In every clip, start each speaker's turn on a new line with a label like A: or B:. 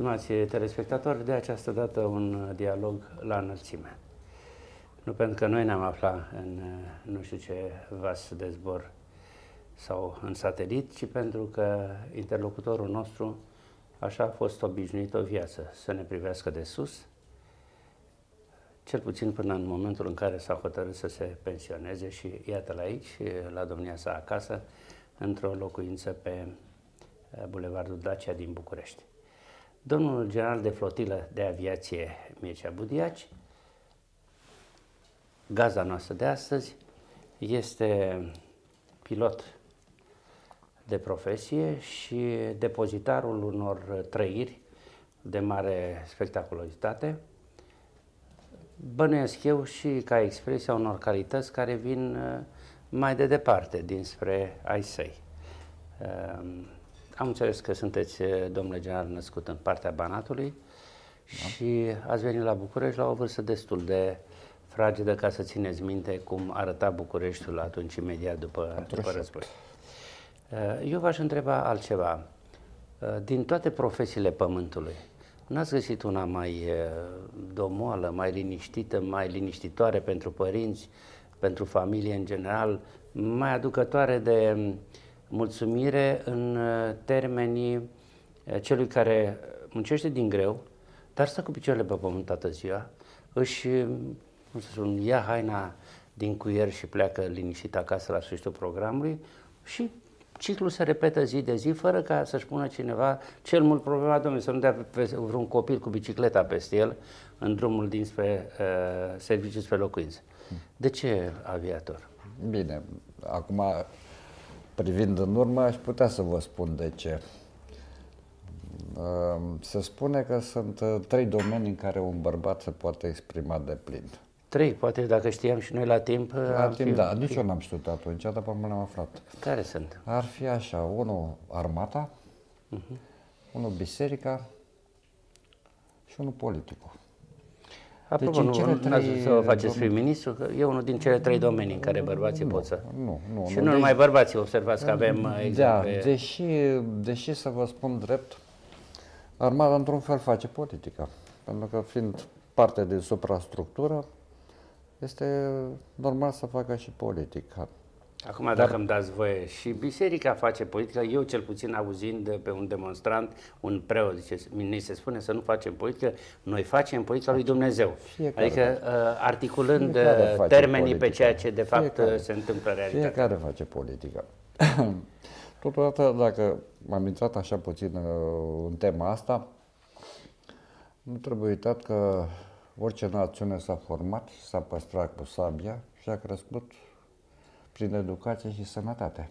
A: stimați telespectatori, de această dată un dialog la înălțime. Nu pentru că noi ne-am aflat în nu știu ce vas de zbor sau în satelit, ci pentru că interlocutorul nostru așa a fost obișnuit o viață, să ne privească de sus, cel puțin până în momentul în care s-a hotărât să se pensioneze și iată-l aici, la domnia sa acasă, într-o locuință pe Bulevardul Dacia din București. Domnul general de flotilă de aviație Mircea Budiaci, gazda noastră de astăzi, este pilot de profesie și depozitarul unor trăiri de mare spectaculozitate, bănuiesc eu și ca expresia unor calități care vin mai de departe, dinspre ai săi. Am înțeles că sunteți, domnule general, născut în partea Banatului și ați venit la București la o vârstă destul de fragedă, ca să țineți minte cum arăta Bucureștiul atunci, imediat după război. Eu v-aș întreba altceva. Din toate profesiile Pământului, n-ați găsit una mai domoală, mai liniștită, mai liniștitoare pentru părinți, pentru familie în general, mai aducătoare de mulțumire în termenii celui care muncește din greu, dar stă cu picioarele pe pământ toată ziua, își, cum să spun, ia haina din cuier și pleacă liniștit acasă la sfârșitul programului și ciclul se repetă zi de zi, fără ca să-și pună cineva cel mult problema, domnule, să nu dea vreun copil cu bicicleta peste el în drumul dinspre serviciu spre locuință. De ce aviator?
B: Bine, acum, privind în urmă, aș putea să vă spun de ce. Se spune că sunt 3 domenii în care un bărbat se poate exprima de plin.
A: 3, poate dacă știam și noi la timp.
B: La timp, da, nici eu n-am știut atunci, dar pe mine am aflat.
A: Care sunt?
B: Ar fi așa, unul armata, unul biserica și unul politicul.
A: Apropo, deci, nu să o faceți prim-ministru, că e unul din cele 3 domenii în care bărbații pot să...
B: Nu.
A: Și nu numai bărbații, observați că avem exemple...
B: Da, deși să vă spun drept, armata într-un fel face politica. Pentru că fiind parte din suprastructură, este normal să facă și politică.
A: Acum, dacă îmi dați voie, și biserica face politică, eu cel puțin auzind pe un demonstrant, un preot, zice, ni se spune să nu facem politică, noi facem politica lui Dumnezeu. Adică articulând termenii pe ceea ce de fapt se întâmplă în realitate.
B: Fiecare face politică. Totodată, dacă m-am intrat așa puțin în tema asta, nu trebuie uitat că orice națiune s-a format și s-a păstrat cu sabia și a crescut prin educație și sănătate.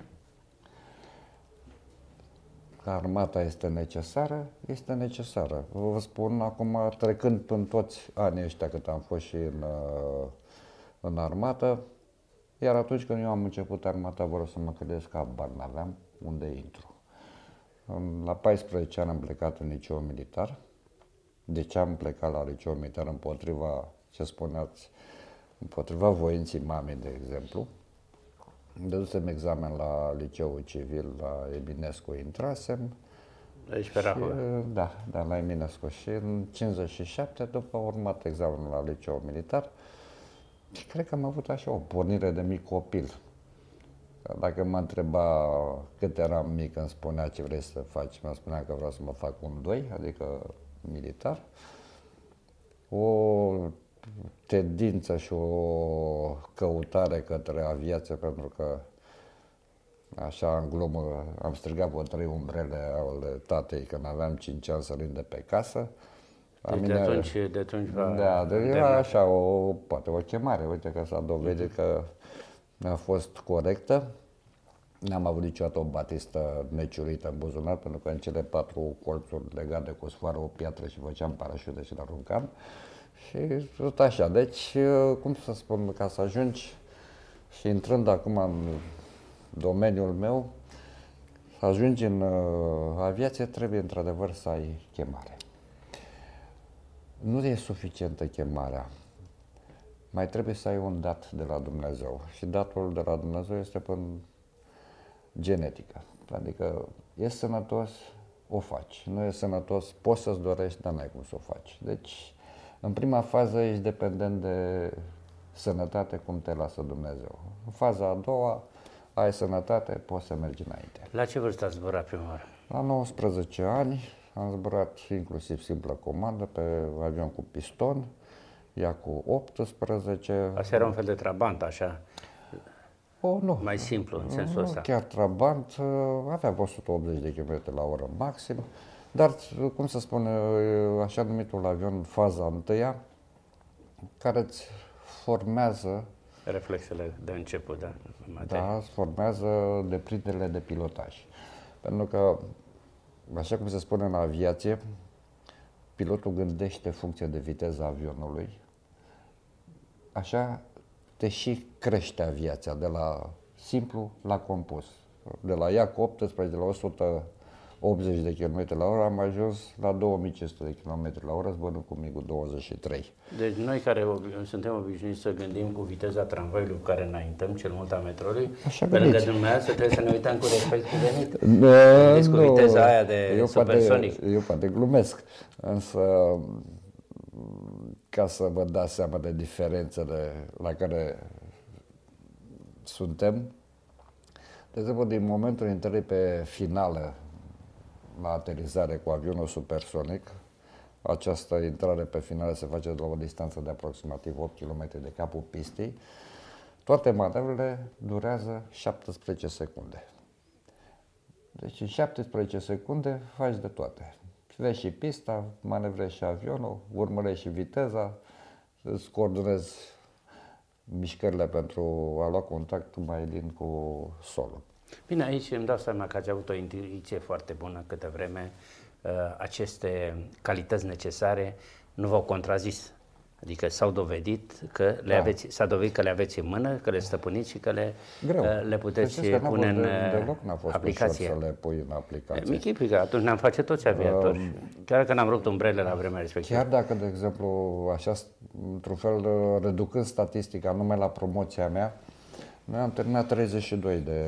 B: Armata este necesară, este necesară. Vă spun acum, trecând până toți anii ăștia cât am fost și în armată, iar atunci când eu am început armata, vreau să mă credeți că habar n-aveam unde intru. La 14 ani am plecat în liceu militar. De ce am plecat la liceu militar? Împotriva, ce spuneați, împotriva voinții mamei, de exemplu. Dădusem examen la liceul civil, la Eminescu, intrasem.
A: Aici pe Rahova.
B: Da, la Eminescu. Și în 57, după urmat examenul la liceul militar, și cred că am avut așa o pornire de mic copil. Dacă mă întreba cât eram mic, îmi spunea ce vrei să faci, mi-a spunea că vreau să mă fac un 2, adică militar. O tendință și o căutare către aviație, pentru că așa în glumă am strigat pe 3 umbrele ale tatei când aveam 5 ani sărind de pe casă.
A: Deci de atunci
B: era așa, poate o chemare, uite că s-a dovedit că a fost corectă. N-am avut niciodată o batistă neciurită în buzunar, pentru că în cele 4 colțuri legate cu sfoară o piatră și făceam parașute și l-aruncam. Și tot așa. Deci, cum să spun, ca să ajungi și intrând acum în domeniul meu, să ajungi în aviație, trebuie într-adevăr să ai chemare. Nu e suficientă chemarea. Mai trebuie să ai un dat de la Dumnezeu. Și datul de la Dumnezeu este până genetică. Adică ești sănătos, o faci. Nu e sănătos, poți să-ți dorești, dar n-ai cum să o faci. Deci, în prima fază ești dependent de sănătate, cum te lasă Dumnezeu. În faza a doua, ai sănătate, poți să mergi înainte.
A: La ce vârstă ați zburat prima oară?
B: La 19 ani am zburat inclusiv simplă comandă pe avion cu piston, ea cu 18.
A: Asta era un fel de trabant, așa,
B: Nu.
A: mai simplu în sensul ăsta.
B: Chiar trabant, avea 180 de km la oră maxim, dar, cum să spun, așa numitul avion faza întâia, care îți formează,
A: Reflexele de început, da?
B: da, îți formează deprinderile de pilotaj. Pentru că, așa cum se spune în aviație, pilotul gândește funcție de viteza avionului, așa te și crește aviația, de la simplu la compus. De la ea cu 18, de la 180 de km la oră, am ajuns la 2500 de km la oră, zburând cu MiG-ul 23.
A: Deci noi care suntem obișnuiți să gândim cu viteza tramvaiului cu care înaintăm, cel mult a metroului, pe lângă dumneavoastră trebuie să ne uităm cu respect cuvenit. Gândiți cu viteza aia de supersonic.
B: Eu poate glumesc, însă ca să vă dați seama de diferențele la care suntem, de exemplu, din momentul intrării pe finală la aterizare cu avionul supersonic, această intrare pe finală se face de la o distanță de aproximativ 8 km de capul pistei, toate manevrele durează 17 secunde. Deci în 17 secunde faci de toate. Vezi și pista, manevrezi și avionul, urmărești și viteza, îți coordonezi mișcările pentru a lua contact mai lin cu solul.
A: Bine, aici îmi dau seama că ați avut o intuiție foarte bună câtă vreme. Aceste calități necesare nu v-au contrazis. Adică s-au dovedit că le aveți, s-a dovedit că le aveți în mână, că le stăpâniți și că le puteți pune în aplicație.
B: Să le pui în aplicație.
A: Mi-chipui că atunci ne-am face toți aviatori. Chiar că n-am rupt umbrele la vremea respectivă.
B: Chiar dacă, de exemplu, așa, într-un fel, reducând statistica, numai la promoția mea, noi am terminat 32 de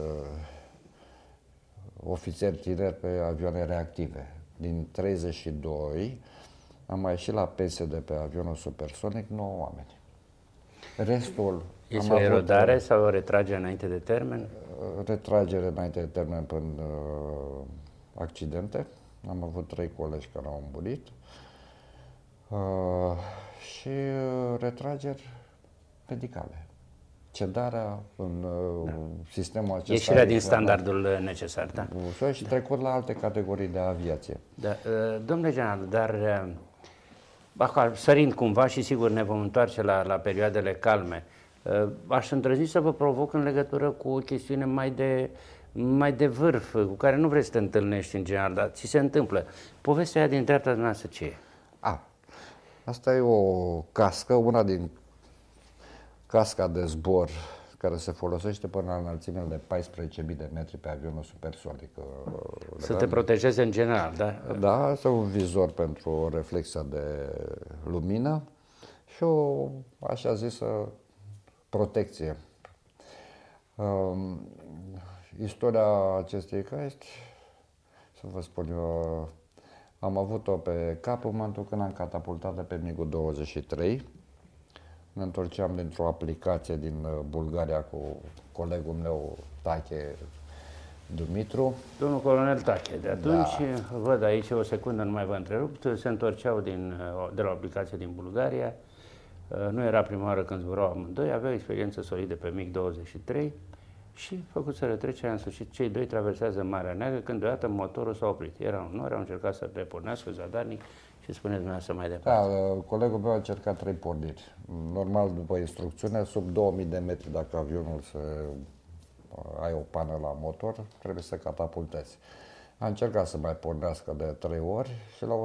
B: ofițeri tineri pe avioane reactive. Din 32 am mai ieșit la pensie de pe avionul supersonic 9 oameni. Restul...
A: Este o erodare sau o retragere înainte de termen?
B: Retragere înainte de termen până accidente. Am avut 3 colegi care au murit. Și retrageri medicale. Cedarea în sistemul acesta...
A: Ieșirea din standardul necesar, da?
B: Și trecut la alte categorii de aviație.
A: Da. Domnule general, dar sărind cumva și sigur ne vom întoarce la perioadele calme, aș îndrăzni să vă provoc în legătură cu o chestiune mai de vârf, cu care nu vrei să te întâlnești în general, dar ți se întâmplă. Povestea aia din dreapta dumneavoastră ce e?
B: Asta e o cască, una din casca de zbor care se folosește până la înălțimea de 14.000 de metri pe avionul supersonic.
A: Să te protejeze în general, da?
B: Da, asta e un vizor pentru o reflexă de lumină și o, așa zisă, protecție. Istoria acestei căști, să vă spun eu, am avut-o pe cap în momentul când am catapultat de pe MiG-ul 23. Ne întorceam dintr-o aplicație din Bulgaria cu colegul meu, Tache Dumitru.
A: Domnul colonel Tache, de atunci, văd aici o secundă, nu mai vă întrerupt, se întorceau de la o aplicație din Bulgaria. Nu era prima oară când zburau amândoi, aveau experiență solidă pe MiG-23 și făcuseră trecerea, în sfârșit, cei doi traversează Marea Neagră, când deodată motorul s-a oprit. Era un nor, au încercat să repornească zadarnic și spuneți dumneavoastră mai departe.
B: Da, colegul meu a încercat 3 porniri. Normal, după instrucțiune, sub 2000 de metri, dacă avionul ai o pană la motor, trebuie să catapultezi. A încercat să mai pornească de 3 ori și la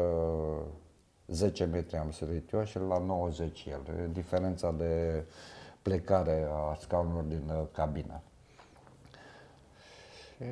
B: 110 metri am sărit eu și la 90 el. Diferența de plecare a scaunelor din cabină. Și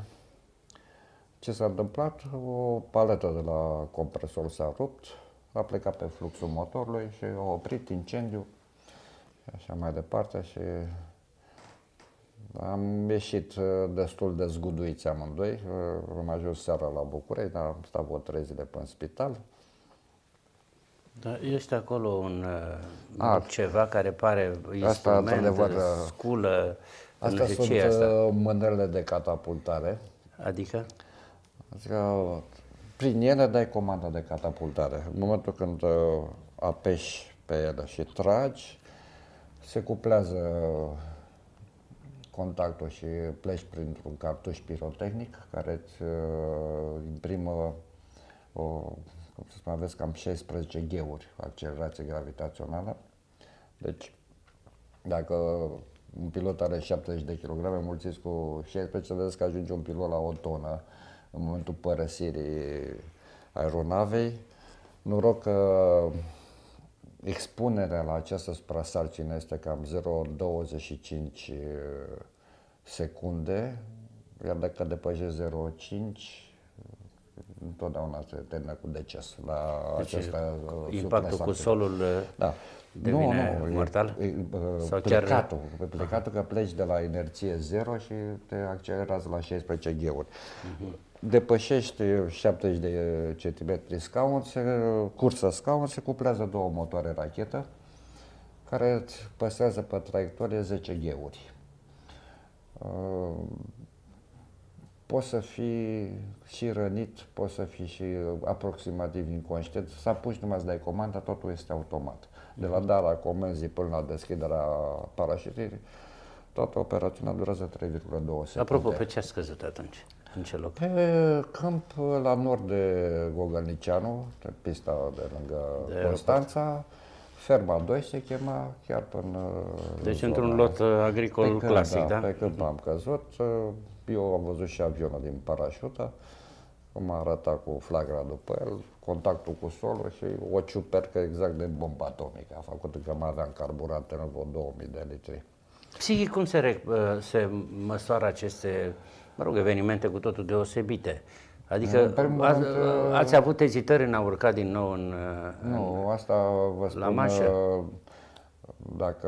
B: ce s-a întâmplat? O paletă de la compresor s-a rupt, a plecat pe fluxul motorului și a oprit incendiu și așa mai departe și Am ieșit destul de zguduiți amândoi. Am ajuns seara la București, dar am stat vreo 3 zile pe în spital.
A: Da, este acolo ceva care pare
B: Asta,
A: instrument, sculă,
B: Astea
A: nu știu
B: sunt
A: ce e asta.
B: mânerele de catapultare.
A: Adică?
B: Adică prin ele dai comanda de catapultare. În momentul când apeși pe ele și tragi, se cuplează contactul și pleci printr-un cartuș pirotehnic care îți imprimă cum să spun, aveți cam 16 gheuri, accelerație gravitațională. Deci, dacă un pilot are 70 de kg, mulțiți cu 16, vedeți că ajunge un pilot la o tonă în momentul părăsirii aeronavei. Noroc că expunerea la această suprasarcină este cam 0,25 secunde, iar dacă depășești 0,5, întotdeauna se termină cu deces la
A: deci
B: acesta.
A: impactul cu solul devine mortal?
B: Sau plecatul, plecatul că pleci de la inerție 0 și te accelerează la 16 gheuri. Depășești 70 de centimetri scaun, cursa scaun, se cuplează două motoare rachetă care îți păstrează pe traiectorie 10 gheuri. Poți să fii și rănit, poți să fii și aproximativ inconștient, să apuci numai să dai comanda, totul este automat. De la darea comenzii până la deschiderea parașutului, toată operațiunea durează 3,2 secunde.
A: Apropo, pe ce a scăzut atunci? În ce loc?
B: Pe câmp la nord de Gogălnicianu, pe pista de lângă Constanța, Ferma 2 se chema, chiar până
A: deci într-un lot agricol clasic, da?
B: Pe câmp am căzut. Eu am văzut și avionul din parașută, cum a arătat cu flagra după el, contactul cu solul și o ciupercă exact de bombă atomică. A făcut că mai aveam carburant în vreo 2000 de litri.
A: Psihic, cum se măsoară aceste, evenimente cu totul deosebite? Adică ați avut ezitări în a urca din nou
B: Nu, asta vă spun.
A: La mașă?
B: Dacă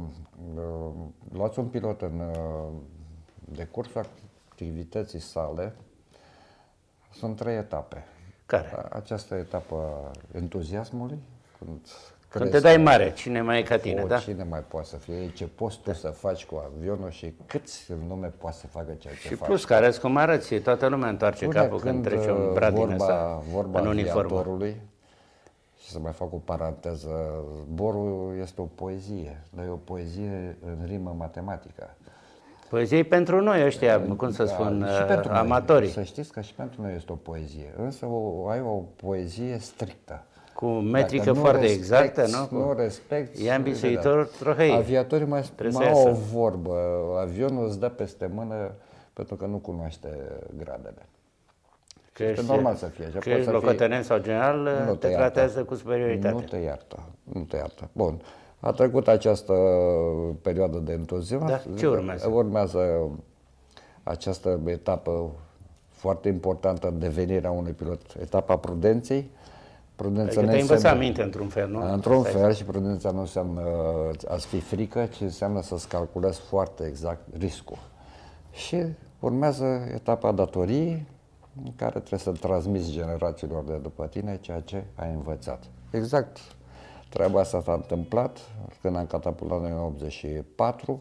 B: luați un pilot în decursul activității sale, sunt 3 etape.
A: Care?
B: Această etapă entuziasmului,
A: când te dai mare, cine mai e ca tine, da?
B: Cine mai poate să fie, ce poți tu să faci cu avionul și câți în lume poate să facă ceea ce faci.
A: Și plus, că arăți cum arăți, toată lumea întoarce capul când trece un brat din ăsta
B: vorba
A: în uniformă.
B: Aviatorului, și să mai fac o paranteză, zborul este o poezie, dar e o poezie în rimă matematică.
A: Poezie pentru noi ăștia, cum să spun, amatorii.
B: Să știți că și pentru noi este o poezie, însă ai o poezie strictă.
A: Cu metrică foarte exactă, nu?
B: Nu respecti.
A: I-am bisuitor trohei.
B: Aviatorii mai au o vorbă, avionul îți dă peste mână pentru că nu cunoaște gradele. Este normal să fie.
A: Că ești locotenent sau general, te tratează cu superioritate.
B: Nu te iartă. Bun. A trecut această perioadă de entuziasm.
A: Da, ce urmează?
B: Urmează această etapă foarte importantă în devenirea unui pilot, etapa prudenței.
A: Adică te-ai învățat minte într-un fel, nu?
B: Într-un fel, și prudența nu înseamnă a-ți fi frică, ci înseamnă să-ți calculezi foarte exact riscul. Și urmează etapa datoriei, în care trebuie să transmiți generațiilor de după tine ceea ce ai învățat. Exact treaba asta s-a întâmplat când am catapultat în 84.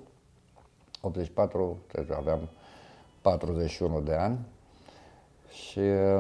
B: 84, deci aveam 41 de ani și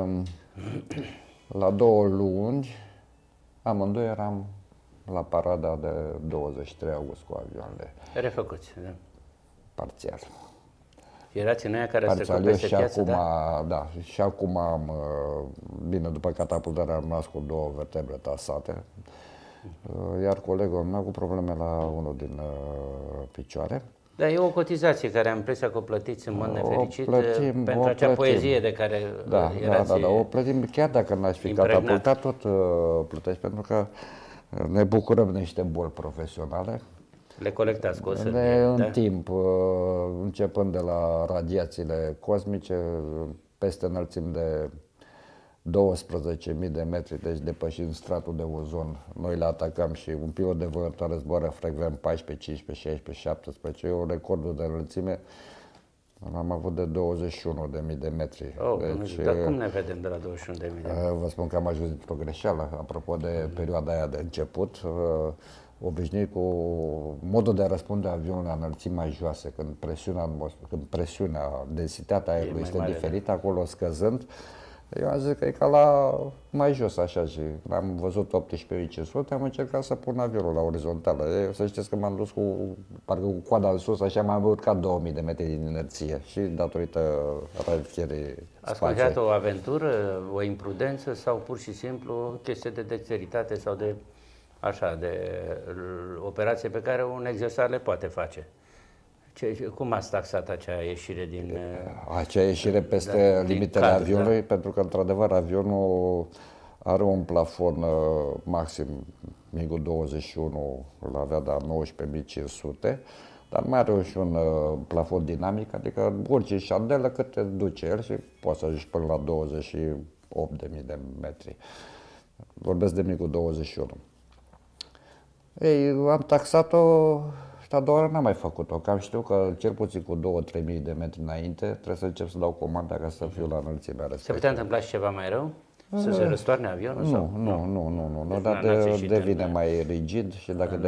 B: la 2 luni amândoi eram la parada de 23 august cu avioanele.
A: Refăcuți, da.
B: Parțial.
A: Erați în aia care se trecut peste piață,
B: acum, da? Și acum am, bine, după catapultare am rămas cu 2 vertebre tasate, iar colegul meu cu probleme la unul din picioare.
A: Da, e o cotizație care am impresia că o plătiți în mod nefericit pentru acea poezie de care erați.
B: Da, o plătim chiar dacă n-aș fi catapultat, tot plătești, pentru că ne bucurăm de niște boli profesionale.
A: Le colectați cu o
B: în timp, începând de la radiațiile cosmice, peste înălțimi de 12.000 de metri, deci depășind stratul de ozon. Noi le atacam și un pilot de vânătoare zboară frecvent 14, 15, 16, 17. Eu recordul de înălțime am avut de 21.000 de metri.
A: Deci, dar cum ne vedem de la 21.000 de metri?
B: Vă spun că am ajuns într-o greșeală, apropo de perioada aia de început. Obișnuit cu modul de a răspunde avionul la înălțimi mai joase, când presiunea, densitatea aerului este diferită, acolo scăzând. Eu am zis că e ca la mai jos, așa, și am văzut 18.500, am încercat să pun avionul la orizontală. Să știți că m-am dus parcă cu coada în sus, așa m-am urcat 2000 de metri din inerție și datorită rafierii
A: Ați considerat o aventură, o imprudență sau pur și simplu o chestie de dexteritate sau de operație pe care un exersar le poate face? Cum ați taxat acea ieșire din...
B: Acea ieșire peste limitele avionului, pentru că, într-adevăr, avionul are un plafon maxim, MiG-21 îl avea de 19.500, dar mai are și un plafon dinamic, adică urci în șandelă cât te duce el și poți să ajungi până la 28.000 de metri. Vorbesc de MiG-21. Ei, am taxat-o și a doua oară n-am mai făcut-o, că am știut că cel puțin cu 2-3 mii de metri înainte trebuie să încep să dau comanda ca să fiu la înălțimea respectivă.
A: Se putea întâmpla și ceva mai rău? Să se răstoarne avionul?
B: Nu, dar devine mai rigid și dacă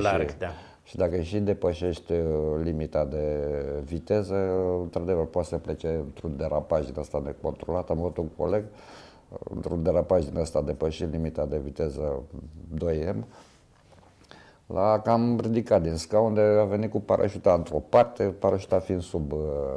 B: depășești limita de viteză, într-adevăr poate să plece într-un derapaj din ăsta necontrolat. Am avut un coleg într-un derapaj din ăsta depășind limita de viteză 2M, l-a cam ridicat din scaun, de a venit cu parașuta într-o parte, parașuta fiind sub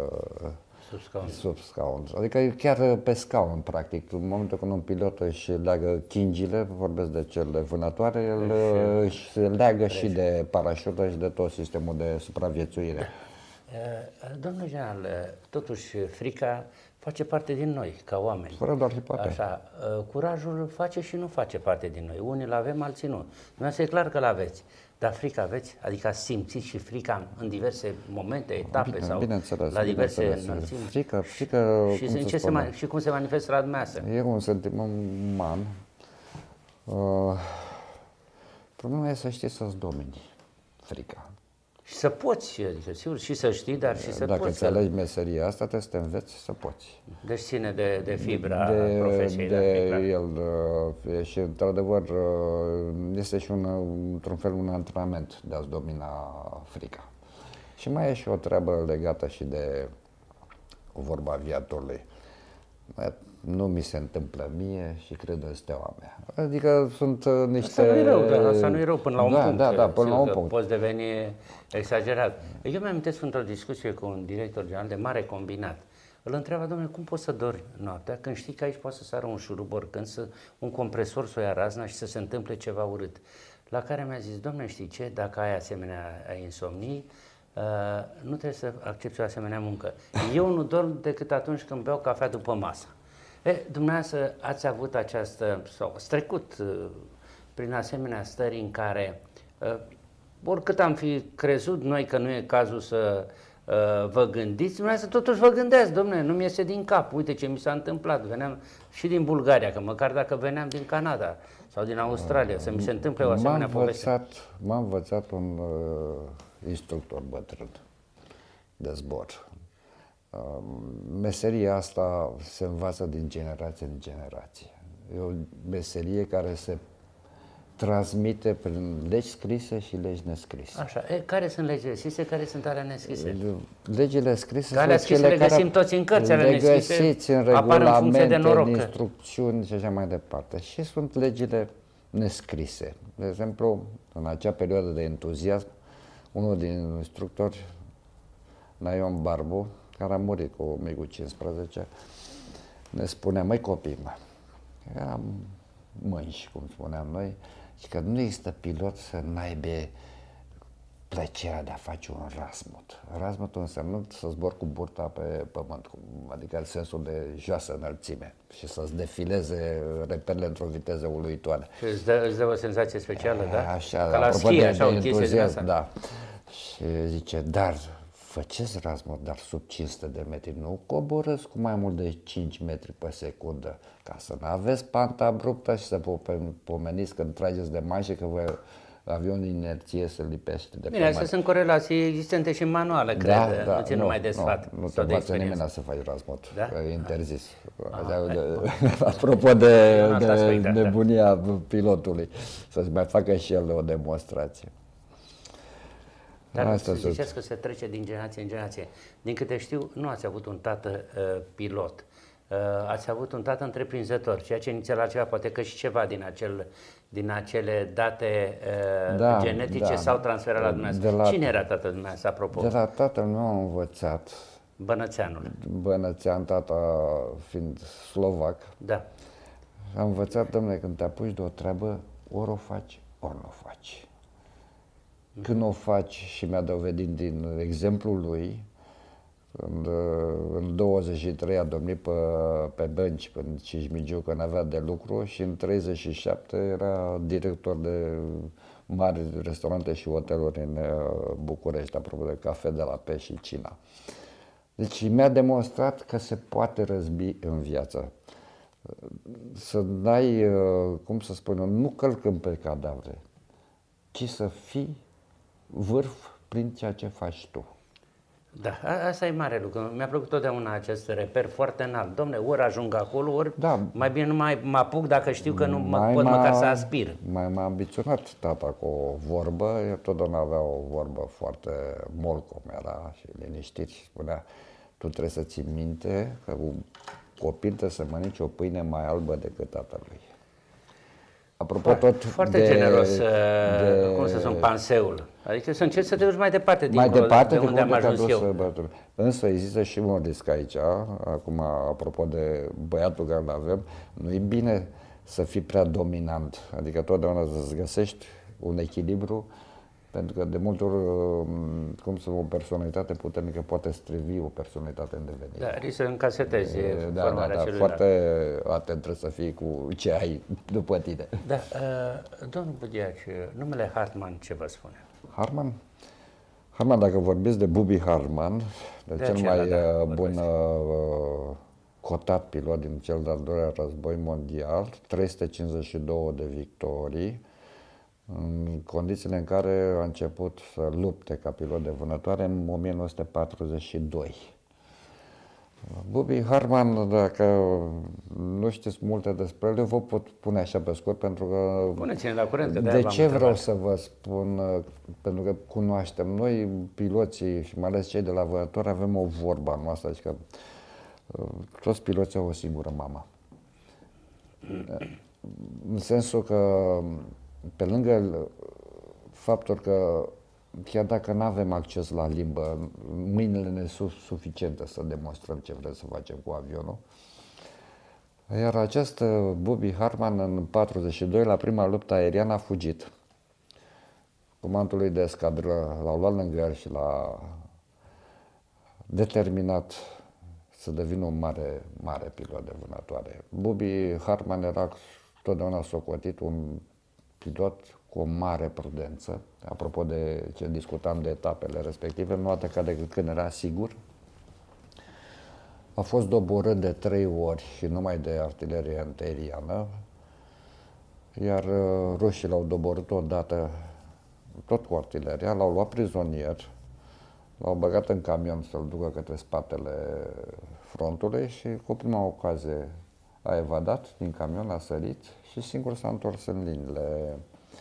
B: scaun. Adică chiar pe scaun, practic. În momentul când un pilot își leagă chingile, vorbesc de cele vânătoare, el își leagă și de parașută și de tot sistemul de supraviețuire.
A: Domnul general, totuși frica face parte din noi, ca oameni.
B: Fără doar și poate.
A: Așa, curajul face și nu face parte din noi. Unii îl avem, alții nu. Dumneavoastră e clar că l-aveți. Dar frica aveți? Adică simțiți și frica în diverse momente, etape sau la diverse înălțimi?
B: Frică,
A: și cum se manifestă la dumneavoastră?
B: E un sentiment uman. Problema e să știi să-ți domini frica.
A: Și să poți, adică sigur, și să știi, dar și să
B: Dacă
A: poți.
B: înțelegi meseria asta, trebuie să te înveți să poți.
A: Deci ține de fibra profesiei.
B: Și într-adevăr este și într-un fel un antrenament de a-ți domina frica. Și mai e și o treabă legată și de vorba aviatorului. Nu mi se întâmplă mie și cred în steaua mea. Adică sunt niște...
A: Asta nu e rău, dar asta nu e rău până la un punct.
B: Da, până la un punct.
A: Poți deveni exagerat. Eu mi-am amintesc într-o discuție cu un director general de mare combinat. Îl întreabă, domnule, cum poți să dormi noaptea când știi că aici poate să sară un șurub oricând, un compresor să o ia razna și să se întâmple ceva urât. La care mi-a zis, domnule, știi ce, dacă ai asemenea insomnii, nu trebuie să accepti o asemenea muncă. Eu nu dorm decât atunci când beau cafea după masă. Dumneavoastră ați avut această, sau ați trecut prin asemenea stări în care, oricât am fi crezut noi că nu e cazul să vă gândiți, dumneavoastră totuși vă gândeați, domnule, nu mi iese din cap, uite ce mi s-a întâmplat, veneam și din Bulgaria, că măcar dacă veneam din Canada sau din Australia, să mi se întâmple o asemenea poveste.
B: M-a învățat un instructor bătrân de zbor. Meseria asta se învață din generație în generație. E o meserie care se transmite prin legi scrise și legi nescrise.
A: Așa. Care sunt legile scrise, care sunt alea nescrise?
B: Legile scrise
A: sunt cele care le găsim toți în cărți, ale nescrise
B: găsiți în regulamente, în instrucțiuni și așa mai departe. Și sunt legile nescrise. De exemplu, în acea perioadă de entuziasm, unul din instructori, Naion Barbu, care a murit cu MiG-15, ne spunea, măi copii, eram mânși, cum spuneam noi, și că nu există pilot să n-aibă plăcerea de a face un rasmut. Rasmutul înseamnă să zbor cu burta pe pământ, adică în sensul de joasă înălțime și să-ți defileze reperele într-o viteză uluitoare.
A: Și îți dă o senzație specială, da?
B: Așa,
A: ca la schi, așa o chestie din asta.
B: Da. Și zice, dar Faceți razmă, dar sub 500 de metri, nu coborâți cu mai mult de 5 metri pe secundă, ca să nu aveți panta abruptă și să pomeniți când trageți de mașini că avionul inerție se lipește de
A: Bine, astea sunt corelații existente și manuale, cred, nu țin numai de sfat.
B: Nu te învață nimeni să faci razmot,
A: da?
B: E interzis. Apropo de bunia pilotului, să-ți mai facă și el o demonstrație.
A: Dar să ziceți că se trece din generație în generație. Din câte știu, nu ați avut un tată pilot. Ați avut un tată întreprinzător, ceea ce inițial altceva, poate că și ceva din acele date genetice s-au transferat la dumneavoastră. Cine era tatăl dumneavoastră, apropo?
B: De la tatăl meu am învățat.
A: Bănățeanul.
B: Bănățean, tata fiind slovac.
A: Da.
B: Am învățat, domnule, când te apuci de o treabă, ori o faci, ori nu o faci. Când o faci, și mi-a dovedit din exemplul lui, când în 23 a domnit pe bănci în Cismigiu, că n-avea de lucru, și în 37 era director de mari restaurante și hoteluri în București, apropo de cafe de la Pe și Cina. Deci mi-a demonstrat că se poate răzbi în viață. Să n-ai, cum să spun eu, nu călcăm pe cadavre, ci să fii vârf prin ceea ce faci tu.
A: Da, asta e mare lucru. Mi-a plăcut totdeauna acest reper foarte înalt. Dom'le, ori ajung acolo, ori mai bine nu mai mă apuc dacă știu că nu pot măcar să aspir.
B: Mai m-a ambiționat tata cu o vorbă, el totdeauna avea o vorbă foarte molcom, era și liniștit și spunea: tu trebuie să ții minte că un copil trebuie să mănânce o pâine mai albă decât tatălui. Apropo tot
A: foarte generos, cum să spun, panseul. Adică să încerci să te duci mai departe de unde am ajuns eu.
B: Însă există și un risc aici, acum apropo de băiatul care îl avem, nu e bine să fii prea dominant, adică totdeauna să-ți găsești un echilibru, pentru că de multe ori, cum să o personalitate puternică poate strivi o personalitate în devenire.
A: Da, risc să încasetezi formarea celulară.
B: Foarte atent trebuie să fii cu ce ai după tine.
A: Da, domnul Budiac, numele Hartmann ce vă spune?
B: Hartmann, dacă vorbiți de Bubi Hartmann, cel mai bun cotat pilot din cel de-al doilea război mondial, 352 de victorii, în condițiile în care a început să lupte ca pilot de vânătoare în 1942. Bubi Hartmann, dacă nu știți multe despre el, eu vă pot pune așa pe scurt, pentru că...
A: Puneți-ne la curent, că
B: de ce vreau să vă spun? Pentru că cunoaștem. Noi, piloții, și mai ales cei de la vânători, avem o vorbă a noastră, adică toți piloții au o singură mamă. În sensul că, pe lângă faptul că chiar dacă nu avem acces la limbă, mâinile ne sunt suficiente să demonstrăm ce vrem să facem cu avionul. Iar acest Bubi Hartmann în 42, la prima luptă aeriană, a fugit. Comandantul lui de escadră l-au luat lângă el și l-a determinat să devină un mare pilot de vânătoare. Bubi Hartmann era totdeauna socotit un pilot cu o mare prudență. Apropo de ce discutam de etapele respective, nu ataca decât când era sigur. A fost doborât de 3 ori și numai de artilerie antiaeriană, iar rușii l-au doborât odată tot cu artileria, l-au luat prizonier, l-au băgat în camion să-l ducă către spatele frontului și cu prima ocazie a evadat din camion, a sărit și singur s-a întors în liniile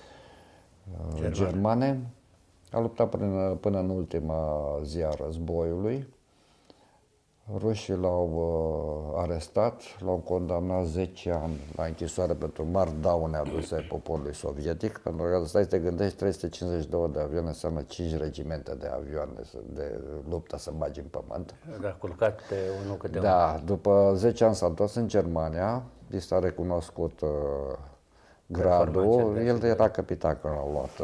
B: germane. A luptat până în ultima zi a războiului. Rușii l-au arestat, l-au condamnat 10 ani la închisoare pentru mari daune aduse poporului sovietic, pentru că stai să te gândești, 352 de avioane înseamnă 5 regimente de avioane de luptă să bagi în pământ.
A: Da, culcat pe unul câte unul.
B: Da, după 10 ani s-a întors în Germania, i s-a recunoscut gradul, el era capitan când l-au luat.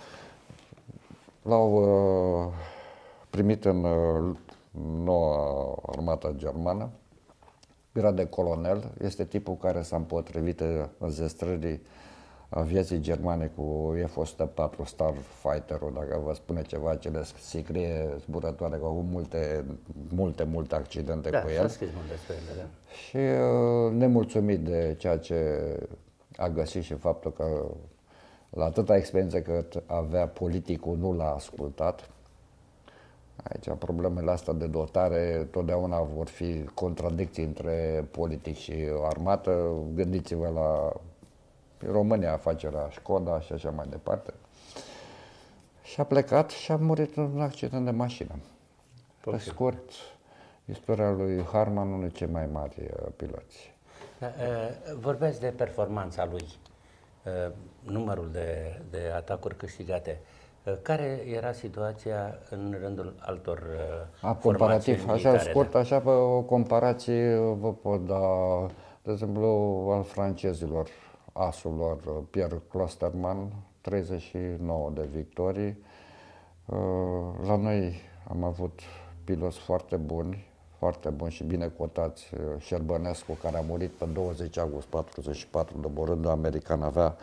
B: L-au primit în noua armată germană, grad de colonel, este tipul care s-a împotrivit înzestrării aviației germane cu F-104 Starfighter-ul, dacă vă spune ceva, acele sicrie zburătoare, că au avut multe accidente cu el.
A: Da, s-a scris mult despre ele, da.
B: Și nemulțumit de ceea ce a găsit și faptul că la atâta experiență cât avea politicul nu l-a ascultat. Aici problemele astea de dotare totdeauna vor fi contradicții între politic și armată. Gândiți-vă la România, afacerea Școda și așa mai departe. Și a plecat și a murit în un accident de mașină. Pe scurt, istoria lui Harman, unul dintre cei mai mari piloți.
A: Vorbeați de performanța lui, numărul de atacuri câștigate. Care era situația în rândul altor
B: comparativ, așa
A: militare,
B: scurt,
A: da?
B: așa pe o comparație vă pot da, de exemplu, al francezilor, asul lor, Pierre Clostermann, 39 de victorii. La noi am avut piloți foarte buni și bine cotați. Șerbănescu, care a murit pe 20 august 44, doborând american, avea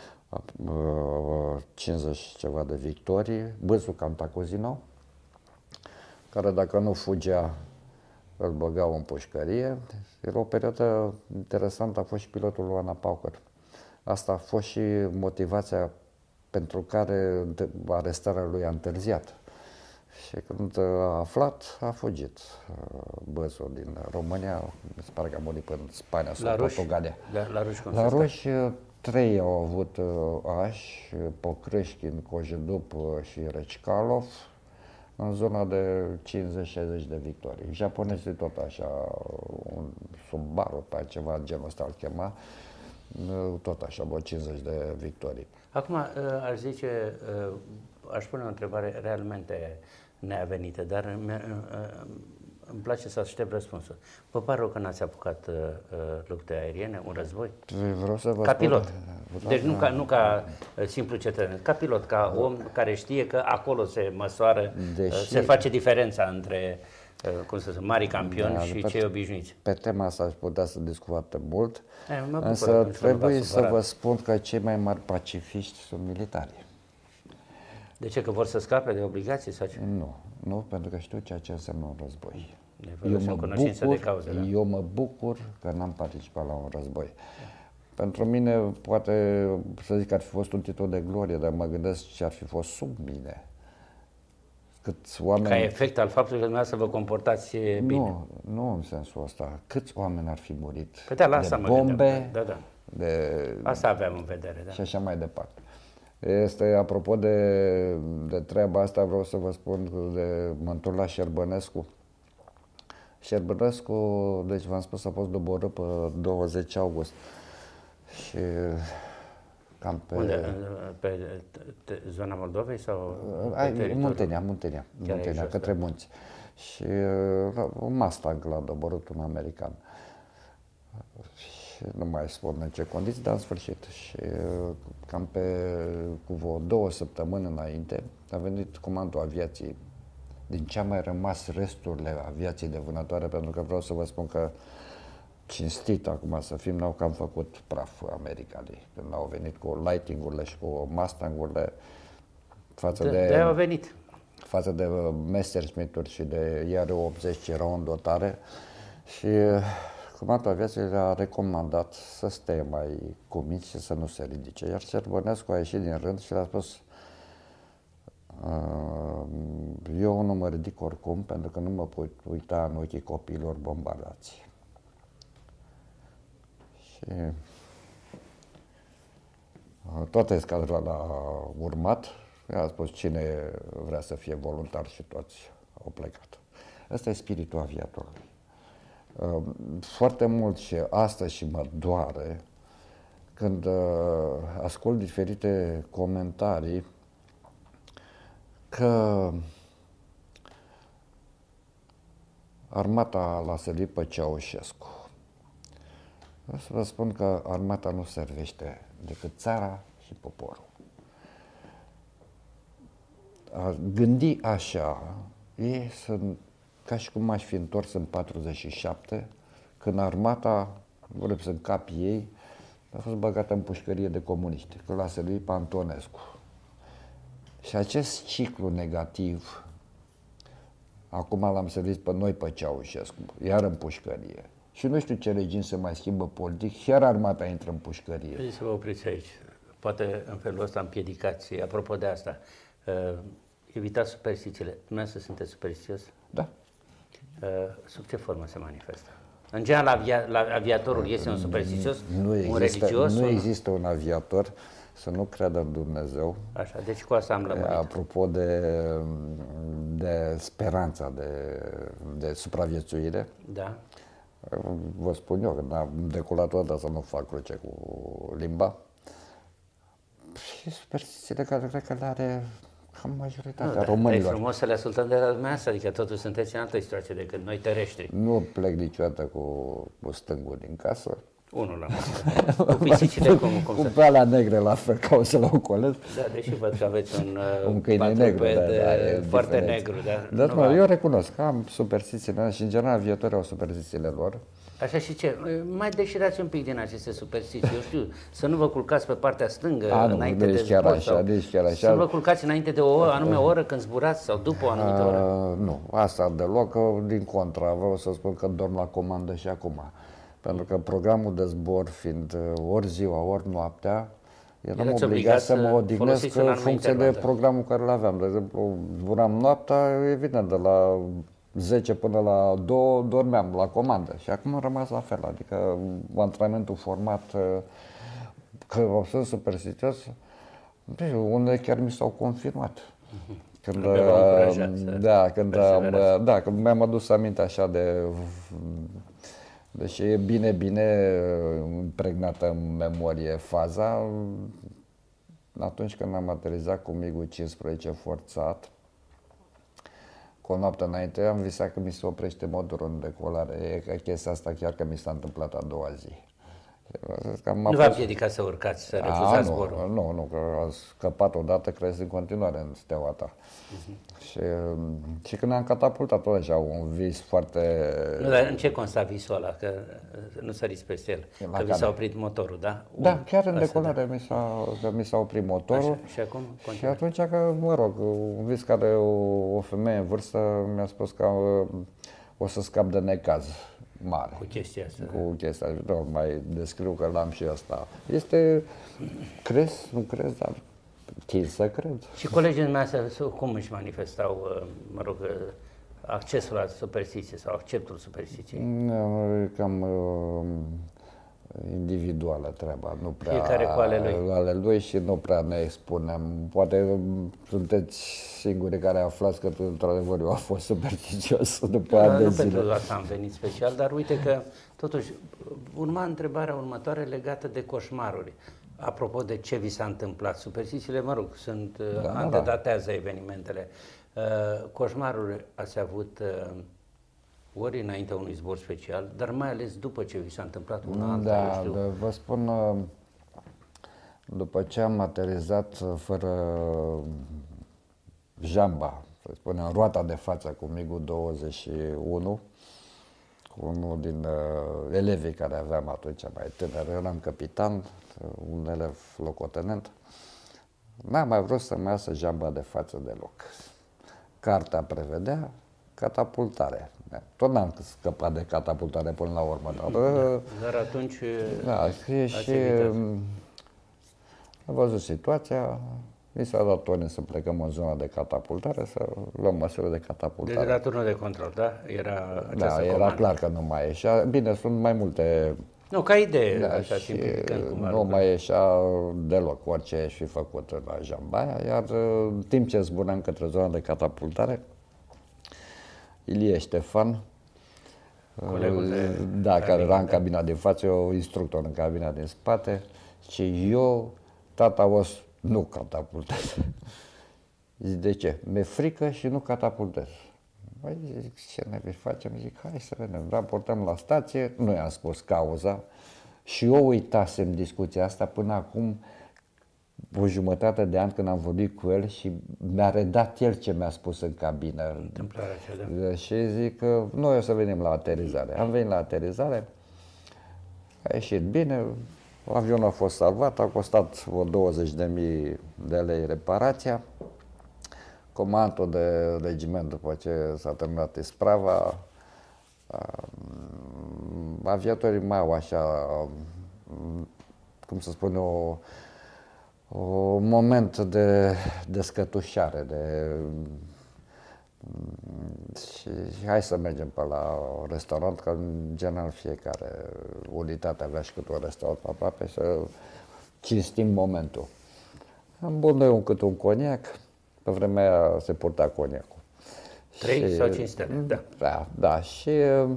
B: 50 ceva de victorii. Bâzu Cantacuzino, care dacă nu fugea, îl băgau în pușcărie. Era o perioadă interesantă, a fost și pilotul lui Ana Pauker. Asta a fost și motivația pentru care arestarea lui a întârziat. Și când a aflat, a fugit Băzu din România, se pare că a murit în Spania sau Portugalia.
A: La
B: ruși, 3 au avut Aș, Pocrâșchin, Cojedup și Recicalov, în zona de 50-60 de victorii. Japonezii tot așa, un Subaru, pe ceva genul ăsta îl chema, tot așa, 50 de victorii.
A: Acum, aș zice, aș pune o întrebare realmente neavenită, dar îmi place să aștept răspunsul. Vă pare rău că n-ați apucat lupte aeriene, un război?
B: Vreau să vă
A: ca
B: spun,
A: pilot. Deci nu ca simplu cetățean, ca pilot, ca om care știe că acolo se măsoară, se face diferența între cum să zic, mari campioni și cei obișnuiți.
B: Pe tema asta aș putea să discut foarte mult, însă trebuie să vă spun că cei mai mari pacifiști sunt militari.
A: De ce? Că vor să scape de obligații sau ce?
B: Nu, pentru că știu ceea ce înseamnă un război. Eu mă bucur că n-am participat la un război. Pentru mine, poate să zic că ar fi fost un titlu de glorie, dar mă gândesc ce ar fi fost sub mine. Câți oameni...
A: Ca efect al faptului că dumneavoastră vă comportați bine.
B: Nu în sensul ăsta. Câți oameni ar fi murit
A: de bombe,
B: de...
A: Asta aveam în vedere, da.
B: Și așa mai departe. Apropo de treaba asta, vreau să vă spun mă întorc la Șerbănescu. Șerbănescu, deci v-am spus, a fost doborât pe 20 august. Și cam pe...
A: Unde? Pe zona Moldovei sau pe
B: Muntenia, către munți. Și un Mustang l-a doborât un american. Și nu mai spun în ce condiții, dar în sfârșit. Și cam cu vreo 2 săptămâni înainte a venit comandul aviației, din ce a mai rămas resturile aviației de vânătoare, pentru că vreau să vă spun că, cinstit acum să fim, n-au cam făcut praf americanii. Când au venit cu Lightning-urile și cu Mustang-urile, față de Messerschmitt-uri și de IR-80 ce erau în dotare. Și comandul aviației le-a recomandat să stea mai cuminți și să nu se ridice. Iar Șerbănescu a ieșit din rând și le-a spus: eu nu mă ridic oricum, pentru că nu mă pot uita în ochii copiilor bombardați. Și toată escadra l-a urmat. A spus cine vrea să fie voluntar și toți au plecat. Ăsta e spiritul aviatorului. Foarte mult și astăzi și mă doare când ascult diferite comentarii că armata l-a servit pe Ceaușescu. Vreau să vă spun că armata nu servește decât țara și poporul. A gândi așa e ca și cum m-aș fi întors în 47, când armata, vorbesc în capii ei, a fost băgată în pușcărie de comuniști, că l-a servit pe Antonescu. Și acest ciclu negativ, acum l-am servit pe noi, pe Ceaușescu, iar în pușcărie. Și nu știu ce regim se mai schimbă politic, iar armata intră în pușcărie.
A: Trebuie să vă opriți aici. Poate în felul ăsta împiedicați. Apropo de asta, evitați superstițiile. Dumneavoastră sunteți superstițios?
B: Da.
A: Sub ce formă se manifestă? În general, aviatorul este un superstițios, un religios?
B: Nu există un aviator să nu creadă în Dumnezeu.
A: Așa, deci cu asta am lămurit.
B: Apropo de speranța de supraviețuire,
A: da.
B: Vă spun eu, când am decolat toată să nu fac cruce cu limba, și superstițiile care cred că le are cam majoritatea românilor.
A: E frumos să le ascultăm de la dumneavoastră, adică totuși sunteți în altă situație decât noi terestri.
B: Nu plec niciodată cu stângul din casă.
A: Unul la masă. Cu pisicile cum
B: Cu peala negre la fel, ca o să-l ocolesc.
A: Da, deși văd că aveți un
B: câine negru,
A: foarte negru.
B: Dar eu recunosc că am superstițiile și în general viitorii au superstițiile lor.
A: Așa și ce? Mai deșirați un pic din aceste superstiții. Eu știu, să nu vă culcați pe partea stângă înainte de zbor.
B: Așa.
A: Să nu vă culcați înainte de o anume oră când zburați sau după o anumită oră.
B: Nu, asta deloc. Din contra, vreau să spun că dorm la comandă și acum. Pentru că programul de zbor fiind ori ziua, ori noaptea, eram obligat să mă odihnesc în funcție de programul care îl aveam. De exemplu, zburam noaptea, evident, de la 10 până la 2 dormeam la comandă și acum am rămas la fel, adică antrenamentul format, că sunt superstițios, unele chiar mi s-au confirmat. Când mi-am adus aminte așa deși e bine impregnată în memorie faza, atunci când am aterizat cu MiG-15 forțat, cu o noapte înainte, am visat că mi se oprește motorul în decolare. E chestia asta chiar că mi s-a întâmplat a doua zi.
A: Nu v-a împiedicat să urcați, să refuzați zborul?
B: Nu, că a scăpat odată, crezi în continuare în steaua ta. Și când am catapultat tot așa, un vis foarte...
A: Nu, dar în ce consta visul ăla? Că nu săriți peste el, că vi s-a oprit motorul, da?
B: Da, chiar în decolare mi s-a oprit motorul.
A: Așa, și acum?
B: Și atunci, că, mă rog, un vis care o femeie în vârstă mi-a spus că o să scap de necaz mare.
A: Cu chestia asta.
B: Cu chestia asta. Nu mai descriu că l-am și ăsta. Este, crezi, nu crezi, dar tind să cred.
A: Și colegii dumneavoastră cum își manifestau, mă rog, accesul la superstiție sau acceptul superstiției?
B: Cam individuală treaba, nu prea
A: fiecare cu ale
B: lui și nu prea ne expunem. Poate sunteți singurii care aflați că într-adevăr eu am fost superstițios după ani de zile.
A: Nu pentru asta am venit special, dar uite că totuși urma întrebarea următoare legată de coșmaruri. Apropo de ce vi s-a întâmplat, superstițiile, mă rog, antedatează evenimentele. Coșmarul ați avut ori înainte unui zbor special, dar mai ales după ce vi s-a întâmplat una alta,
B: vă spun, după ce am aterizat fără jamba, să spunem, roata de față cu MiG-21, cu unul din elevii care aveam atunci mai tânăr, eram capitan, un elev locotenent, n-am mai vrut să-mi iasă jamba de față deloc. Cartea prevedea catapultare. Tot n-am scăpat de catapultare până la urmă.
A: Dar atunci
B: și am văzut situația, mi s-a dat ordine să plecăm în zona de catapultare, să luăm măsură de catapultare.
A: Deci era turnul de control, da?
B: Era clar că nu mai ieșea. Bine, sunt mai multe...
A: Nu, ca idee, așa, simplificând cum
B: nu mai ieșea deloc orice aș fi făcut la jamba aia, iar în timp ce zburam către zona de catapultare, Ilie Ștefan, care era în cabina din față, eu instructor în cabina din spate, și eu, tata, nu catapultez. Zic, de ce? Mi-e frică și nu catapultez. Băi, zic, ce ne facem? Zic, hai să vedem. Raportăm la stație, nu i-am spus cauza și eu uitasem discuția asta până acum o jumătate de an când am vorbit cu el și mi-a redat el ce mi-a spus în cabină.
A: Întâmplarea aceea, da.
B: Și zic că noi o să venim la aterizare. Am venit la aterizare, a ieșit bine, Avionul a fost salvat, a costat vreo 20.000 de lei reparația. Comandul de regiment, după ce s-a terminat isprava, aviatorii mai au așa, cum să spun, un moment de descătușare, și hai să mergem pe la restaurant, că în general fiecare unitate avea și câte un restaurant aproape, să cinstim momentul. Am băut noi câte un coniac, pe vremea aia se purta coniacul.
A: 3 sau 5 stele, da.
B: Da, și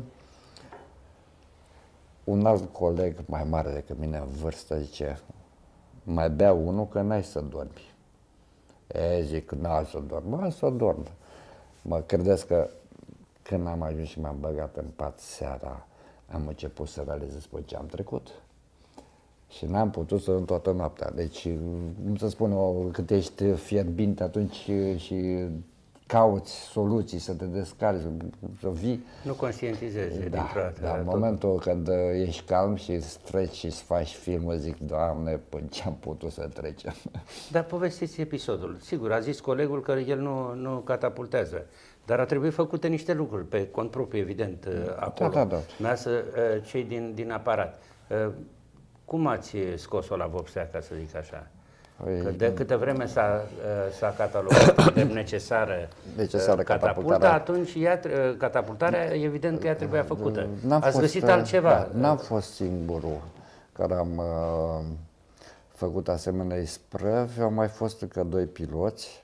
B: un alt coleg mai mare decât mine în vârstă zice, mai bea unul că n-ai să dormi. Zic, n-ai să dorm, mă, să dorm. Mă credeți că când am ajuns și m-am băgat în pat seara, am început să realizez pe ce am trecut și n-am putut să dorm toată noaptea. Deci, cum să spun eu, cât ești fierbinte atunci și cauți soluții să te descarci, să vii.
A: Nu conștientizezi dintr-o dată.
B: Da, în momentul când ești calm și îți treci și îți faci filmul, zic, Doamne, până ce am putut să trecem.
A: Dar povestiți episodul. Sigur, a zis colegul că el nu catapultează, dar a trebuit făcute niște lucruri, pe cont propriu, evident, acolo.
B: Da.
A: Cei din aparat. Cum ați scos-o la vopsea, ca să zic așa? Că de câtă vreme s-a catalogat de necesară catapulta, atunci catapultarea, evident că ea trebuia făcută. Ați găsit altceva?
B: Da, n-am fost singurul care am făcut asemenea isprăvi. Au mai fost încă 2 piloți,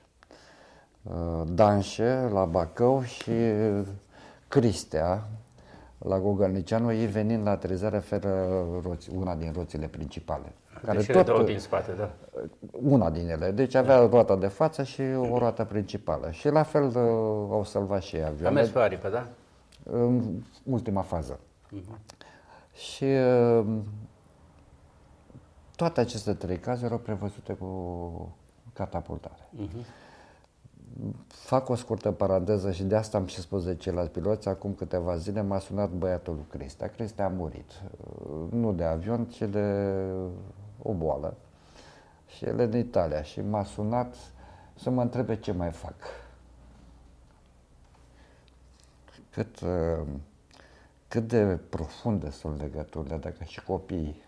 B: Danșe la Bacău și Cristea la Gogălnicianu, ei venind la aterizare fără una din roțile principale.
A: Care cele două din spate, da?
B: Una din ele. Deci avea roata de față și o roată principală. Și la fel au salvat și avioane.
A: A mers pe aripă, da?
B: În ultima fază. Și toate aceste 3 cazuri erau prevăzute cu catapultare. Fac o scurtă paranteză și de asta am și spus de ceilalți piloți. Acum câteva zile m-a sunat băiatul lui Cristea. Cristea a murit. Nu de avion, ci de o boală. Și el e în Italia și m-a sunat să mă întrebe ce mai fac. Cât de profunde sunt legăturile, dacă și copiii.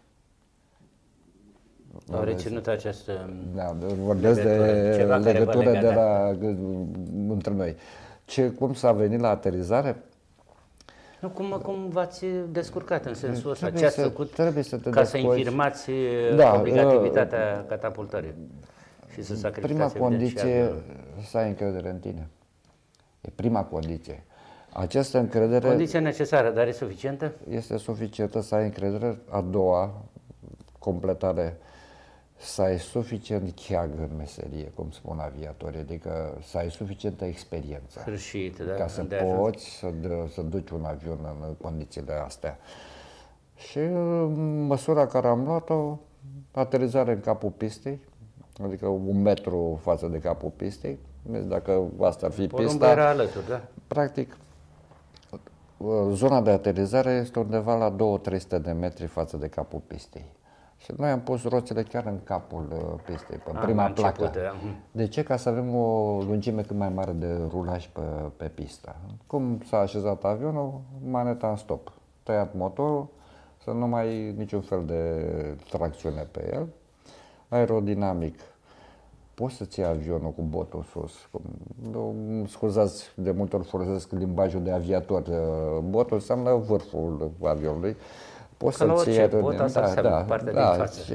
A: Au reținut această
B: vorbesc de legătură între noi. Cum s-a venit la aterizare?
A: Nu, cum v-ați descurcat în sensul ăsta? Ce ați făcut ca să infirmați obligativitatea catapultării și să sacrificați?
B: Prima condiție, să ai încredere în tine. E prima condiție. Această încredere...
A: Condiție necesară, dar e suficientă?
B: Este suficientă să ai încredere. A doua completare, să ai suficient cheag în meserie, cum spun aviatorii, adică să ai suficientă experiență.
A: Sfârșit, da?
B: Ca să poți să duci un avion în condițiile astea. Și în măsura care am luat-o, aterizare în capul pistei, adică 1 metru față de capul pistei. Dacă asta ar fi pista,
A: era alături, da?
B: Practic, zona de aterizare este undeva la 200-300 de metri față de capul pistei. Și noi am pus roțile chiar în capul pistei, pe prima placă. De ce? Ca să avem o lungime cât mai mare de rulaj pe pistă. Cum s-a așezat avionul, maneta în stop. Tăiat motorul, să nu mai ai niciun fel de tracțiune pe el. Aerodinamic. Poți să ții avionul cu botul sus. Scuzați, de multe ori folosesc limbajul de aviator. Botul înseamnă vârful avionului. Poți să-l ții aerodinamic, și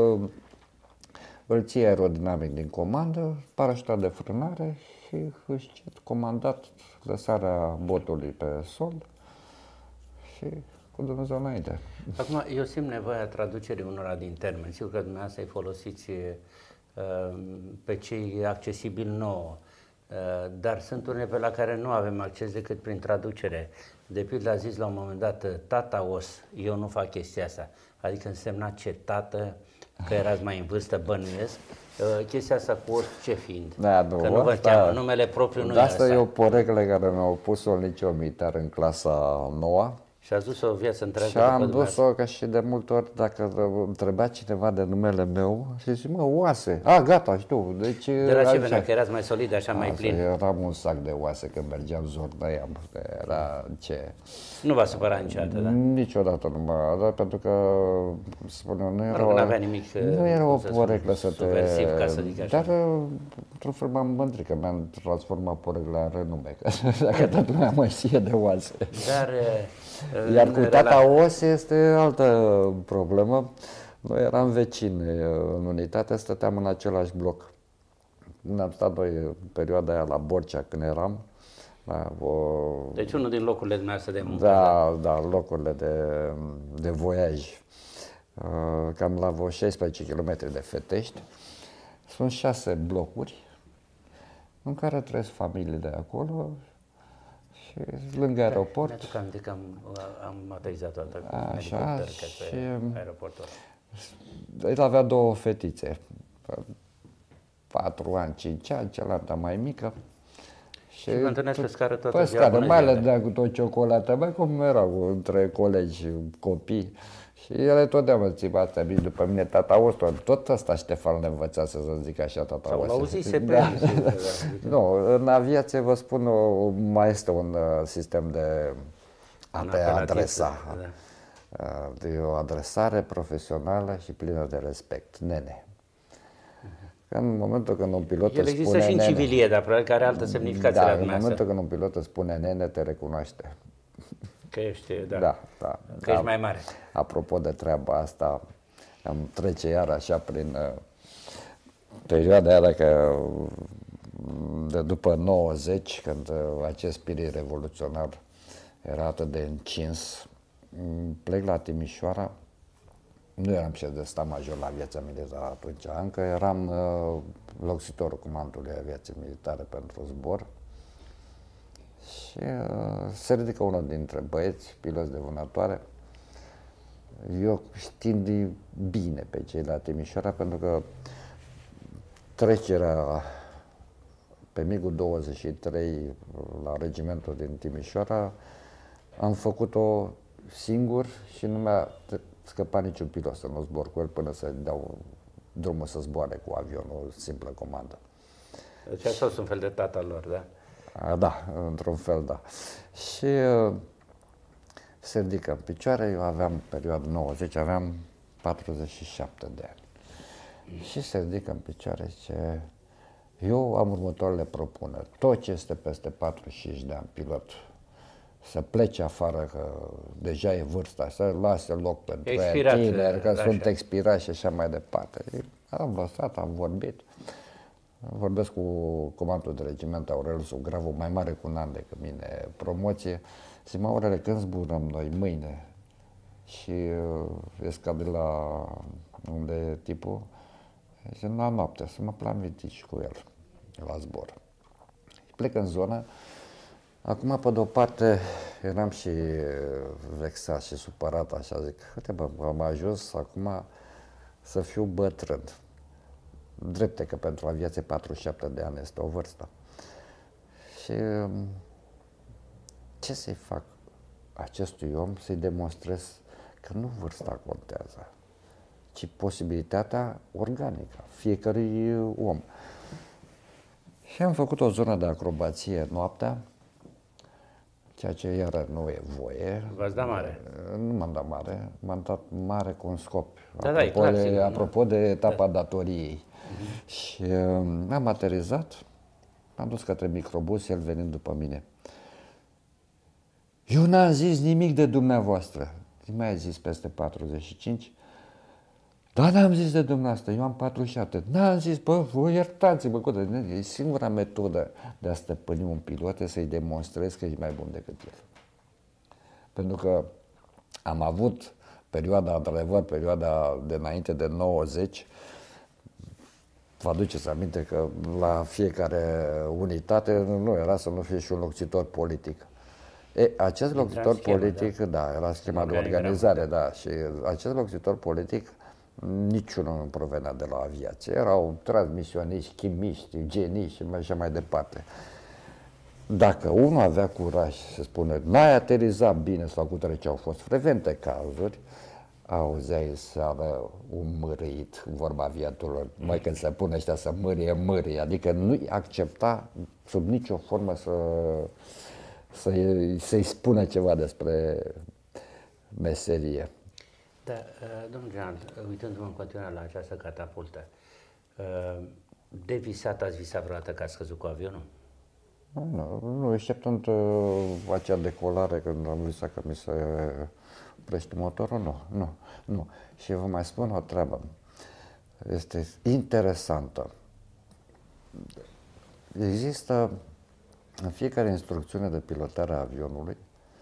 B: îl ții aerodinamic din comandă, parașuta de frânare și încet comandat lăsarea botului pe sol și cu Dumnezeu înainte.
A: Acum, eu simt nevoia traducerii unora din termeni. Sigur că dumneavoastră îi folosiți pe cei accesibili nouă, dar sunt unele pe la care nu avem acces decât prin traducere. De pildă a zis la un moment dat, tata os, eu nu fac chestia asta. Adică însemna ce tată, că erați mai în vârstă, bănuiesc. Chestia asta cu os ce fiind? Că nu vă cheamă, numele propriu nu e
B: asta. E o poreclă care mi-au pus-o liceu militar în clasa 9-a.
A: Și ați dus o viață întreagă
B: Și
A: după
B: am
A: dumneavoastră.
B: dus-o, că și de multe ori, dacă întreba cineva de numele meu, și zice, mă, oase. A, gata, știu. Deci,
A: De la ce venea? Că erați mai solid, așa, mai plin?
B: Eram un sac de oase când mergeam zornăiam. Era ce...
A: Nu v-a supărat niciodată, da?
B: Niciodată nu m-a dat, pentru că, spune, nu era,
A: Nu avea nimic,
B: nu era o
A: cum să spun,
B: poreclă să te...
A: subversiv, ca să zic așa.
B: Dar, într-un fel, m-am mândrit că mi-am transformat porecla în renume, că dacă toată lumea mă știe de oase.
A: Dar...
B: Iar cu tata Ose este altă problemă. Noi eram vecini în unitate, stăteam în același bloc. Când am stat noi în perioada aia la Borcea, când eram,
A: Deci unul din locurile dumneavoastră de muncă.
B: da, locurile de voiaj. Cam la vreo 16 km de Fetești. Sunt 6 blocuri în care trăiesc familii de acolo și lângă aeroport.
A: Mi-aduc aminte că am aterizat o dată cu
B: Așa,
A: helicopter
B: și
A: pe aeroportul.
B: el avea 2 fetițe, 4 ani, 5 ani, cealaltă mai mică.
A: Și vă întâlneați pe scară toată
B: pe
A: ziua?
B: scară,
A: Bună
B: mai
A: ziua,
B: le dea cu tot ciocolată, mai cum erau între colegi, copii. Și ele totdeauna țipa astea mici după mine, tata Oston, tot ăsta Ștefan le învăța să zic așa, tata
A: Sau
B: Oston.
A: l-auzise pe
B: Da.
A: el.
B: Nu, în aviație, vă spun, mai este un sistem de a te adresa.
A: Da.
B: E o adresare profesională și plină de respect, nene. În momentul când un pilot
A: El
B: îți
A: există
B: spune
A: și în
B: nene,
A: civilie, dar probabil că are altă semnificație la
B: da, în
A: dumneavoastră.
B: momentul când un pilot îți spune nene, te recunoaște.
A: Că ești, da.
B: Da.
A: Că ești mai mare.
B: Apropo de treaba asta, am trece iar așa prin perioada aia, dacă de după 90, când acest spirit revoluționar era atât de încins, plec la Timișoara. Nu eram șef de stat major la aviația militară atunci, încă eram locțitorul comandului aviației militare pentru zbor. Și se ridică unul dintre băieți, piloți de vânătoare. Eu știind bine pe cei la Timișoara, pentru că trecerea pe MiG-ul 23 la regimentul din Timișoara am făcut-o singur și nu mi-a scăpat niciun pilot să nu zbor cu el până să dau drumul să zboare cu avionul, o simplă comandă.
A: Deci asta sunt un fel de tata lor, da?
B: Da, într-un fel, da. Și se ridică în picioare, eu aveam perioada 90, aveam 47 de ani. Și se ridică în picioare și zice, eu am următoarele propuneri. Tot ce este peste 45 de ani, pilot, să plece afară, că deja e vârsta, să lase loc pentru tineri, că sunt expirați și așa mai departe. Am lăsat, am vorbit. Vorbesc cu comandul de regiment Aurel Sugravu, mai mare cu un an decât mine, promoție. Zic, mă, Aurele, când zburăm noi? Mâine. Și escadrila unde e tipul, zice, la noapte, să mă planifici cu el la zbor. Plec în zonă. Acum, pe de-o parte, eram și vexat și supărat, așa, zic, uite bă, am ajuns acum să fiu bătrân. Drepte că pentru aviație 47 de ani este o vârstă. Și ce să-i fac acestui om să-i demonstrez că nu vârsta contează, ci posibilitatea organică fiecărui om. Și am făcut o zonă de acrobație noaptea, ceea ce iară nu e voie.
A: V-ați dat mare?
B: Nu m-am dat mare, m-am dat mare cu un scop.
A: Da,
B: Apropo de etapa datoriei. Și am aterizat, am dus către microbus, el venind după mine. Eu n-am zis nimic de dumneavoastră. Mai ai zis peste 45? Da, n-am zis de dumneavoastră, eu am 47. N-am zis, bă, iertați-mă, e singura metodă de a stăpâni un pilot, e să-i demonstrezi că ești mai bun decât el. Pentru că am avut perioada, într-adevăr, perioada de înainte de 90, vă aduceți aminte că la fiecare unitate nu era să nu fie și un locțitor politic. Acest locțitor politic, da, era schema de organizare, da, și acest locțitor politic niciunul nu provenea de la aviație. Erau transmisioniști, chimiști, geniști și așa mai departe. dacă unul avea curaj să spune n-ai aterizat bine sau cu ce au fost frecvente cazuri, auzeai în seară un mârâit, vorba aviatorilor, mai când se pune ăștia să mârie, adică nu-i accepta sub nicio formă să-i spună ceva despre meserie.
A: Da, domnul general, uitându-mă în continuare la această catapultă, de visat ați visat vreodată că ați scăzut cu avionul?
B: Nu, exceptând acea decolare când am visat că mi se oprește motorul, nu. Și vă mai spun o treabă, este interesantă. Există în fiecare instrucțiune de pilotare a avionului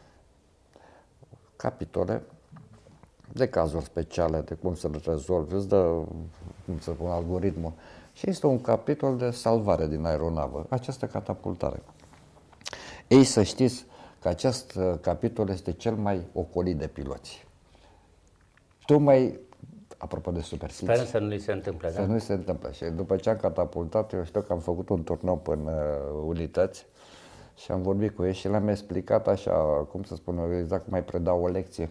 B: capitole de cazuri speciale, de cum să-l rezolvi, îți dă, cum să spun, algoritmul. Și este un capitol de salvare din aeronavă, această catapultare. Ei, să știți că acest capitol este cel mai ocolit de piloți. Apropo de superstiții.
A: Sperăm să nu li se întâmple,
B: să nu se întâmple. Și după ce am catapultat, eu știu că am făcut un turneu până unități și am vorbit cu ei și le-am explicat așa, cum să spun, exact cum mai predau o lecție